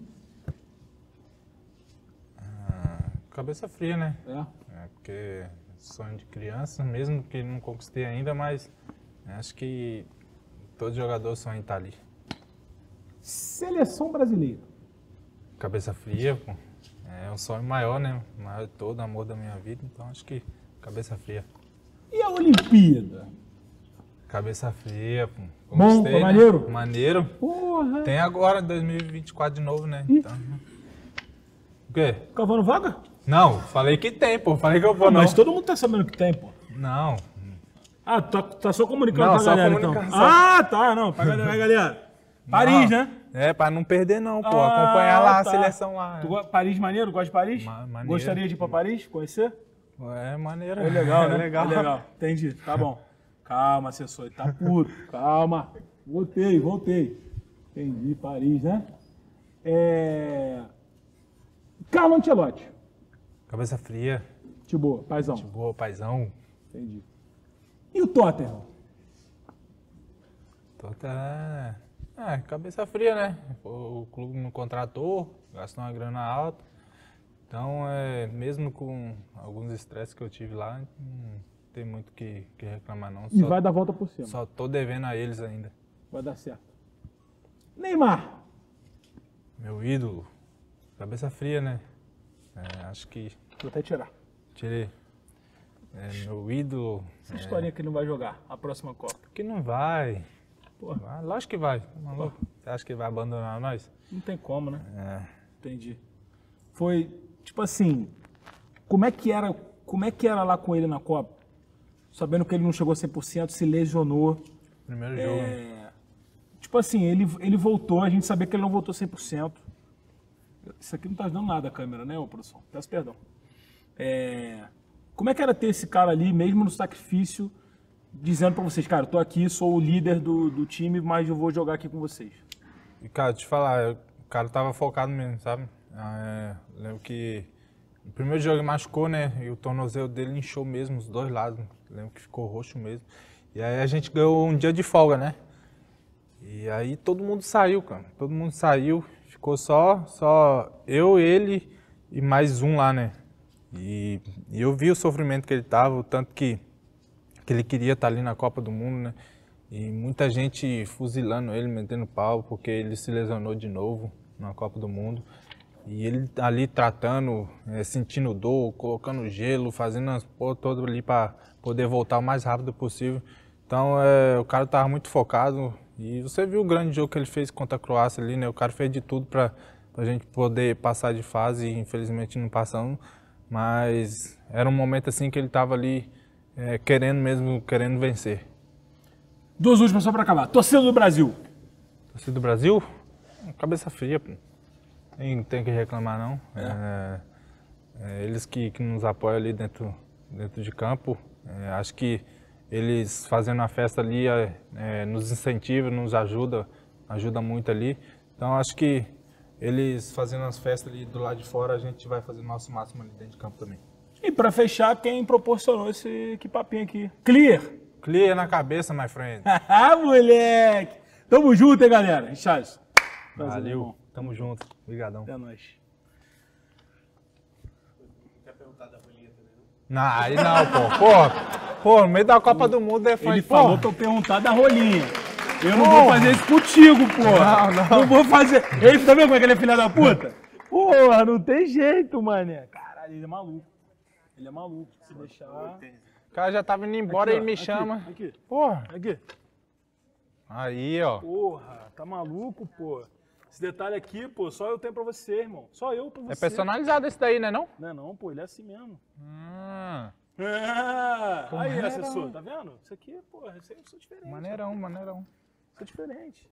Cabeça fria, né? É. É, porque sonho de criança, mesmo que não conquistei ainda, mas acho que todo jogador sonha em estar ali. Seleção brasileira. Cabeça fria, pô. É um sonho maior, né? O maior de todo, amor da minha vida, então acho que cabeça fria. E a Olimpíada? Cabeça fria, pô. Bom, Conquistei, foi né? maneiro? Maneiro. Porra. Tem agora, dois mil e vinte e quatro de novo, né? Então... O quê? Cavando vaga? Não, falei que tem, pô. Falei que eu vou, não. Mas todo mundo tá sabendo que tem, pô. Não. Ah, tá, tá só comunicando Não, pra só galera, comunicando, então. só. Ah, tá, não. Pra galera, galera. Paris, Não. né? É, pra não perder não, pô. Ah, Acompanhar lá tá. a seleção lá. Tu go- Paris maneiro? Gosta de Paris? Ma- maneiro. Gostaria de ir pra Paris? Conhecer? É maneiro. É legal, né? É legal. É legal. Entendi. Tá bom. Calma, assessor. Tá puto. Calma. Voltei, voltei. Entendi. Paris, né? É... Carlo Ancelotti. Cabeça fria. Tipo, paizão. Boa, paizão. Entendi. E o Tottenham? Tô até... É, cabeça fria, né? O clube não contratou, gastou uma grana alta. Então, é, mesmo com alguns estresses que eu tive lá, não tem muito o que, que reclamar não. E Só, vai dar volta por cima. só tô devendo a eles ainda. Vai dar certo. Neymar. Meu ídolo. Cabeça fria, né? É, acho que Vou até tirar. tirei. É, meu ídolo. Essa historinha que ele não vai jogar a próxima Copa. Que não vai. Porra. Vai, lógico que vai. Tá maluco? Você acha que vai abandonar nós? Não tem como, né? É. Entendi. Foi, tipo assim, como é que era, como é que era lá com ele na Copa? Sabendo que ele não chegou a cem por cento, se lesionou. Primeiro jogo. É, tipo assim, ele, ele voltou, a gente sabia que ele não voltou cem por cento. Isso aqui não tá dando nada a câmera, né, ô produção? Peço perdão. É, como é que era ter esse cara ali, mesmo no sacrifício, dizendo pra vocês, cara, eu tô aqui, sou o líder do, do time, mas eu vou jogar aqui com vocês. E, cara, te falar, eu- o cara tava focado mesmo, sabe? Ah, é, lembro que no primeiro jogo ele machucou, né? E o tornozelo dele inchou mesmo, os dois lados. Lembro que ficou roxo mesmo. E aí a gente ganhou um dia de folga, né? E aí todo mundo saiu, cara. Todo mundo saiu. Ficou só, só eu, ele e mais um lá, né? E, e eu vi o sofrimento que ele tava, o tanto que, que ele queria estar ali na Copa do Mundo, né? E muita gente fuzilando ele, metendo pau, porque ele se lesionou de novo na Copa do Mundo. E ele ali tratando, eh, sentindo dor, colocando gelo, fazendo as porra todas ali para poder voltar o mais rápido possível. Então, eh, o cara tava muito focado. E você viu o grande jogo que ele fez contra a Croácia ali, né? O cara fez de tudo para a gente poder passar de fase e infelizmente não passamos. Mas era um momento assim que ele tava ali eh, querendo mesmo, querendo vencer. Duas últimas só pra acabar. Torcida do Brasil. Torcida do Brasil? Cabeça fria, pô. Nem tem que reclamar, não. É, é, eles que, que nos apoiam ali dentro, dentro de campo. É, acho que eles fazendo a festa ali é, é, nos incentiva, nos ajuda, ajuda muito ali. Então acho que Eles fazendo as festas ali do lado de fora, a gente vai fazer o nosso máximo ali dentro de campo também. E pra fechar, quem proporcionou esse equipapinho aqui? Clear! Clear na cabeça, my friend. Ah, moleque! Tamo junto, hein, galera? Charles. Prazer, Valeu, irmão. tamo junto. Obrigadão. É nóis. Não, aí não, pô. Pô, pô, no meio da Copa do Mundo é fã Ele de- falou pô, pra eu perguntar da rolinha. Eu não vou fazer isso contigo, porra. Não, não. Não vou fazer. Ele tá vendo como é que ele é filha da puta? Porra, não tem jeito, mané. Caralho, ele é maluco. Ele é maluco. Se deixar. O cara já tava indo embora Aqui, e ó, me aqui, chama. Aqui, Porra. aqui. Aí, ó. Porra, tá maluco, pô. Esse detalhe aqui, pô, só eu tenho pra você, irmão. Só eu pra você. É personalizado esse daí, né não? Não é não, pô, ele é assim mesmo. Ah, Ah, aí, Maneirão. assessor, tá vendo? Isso aqui, porra, isso aí eu sou diferente. maneirão, maneirão. Sou diferente.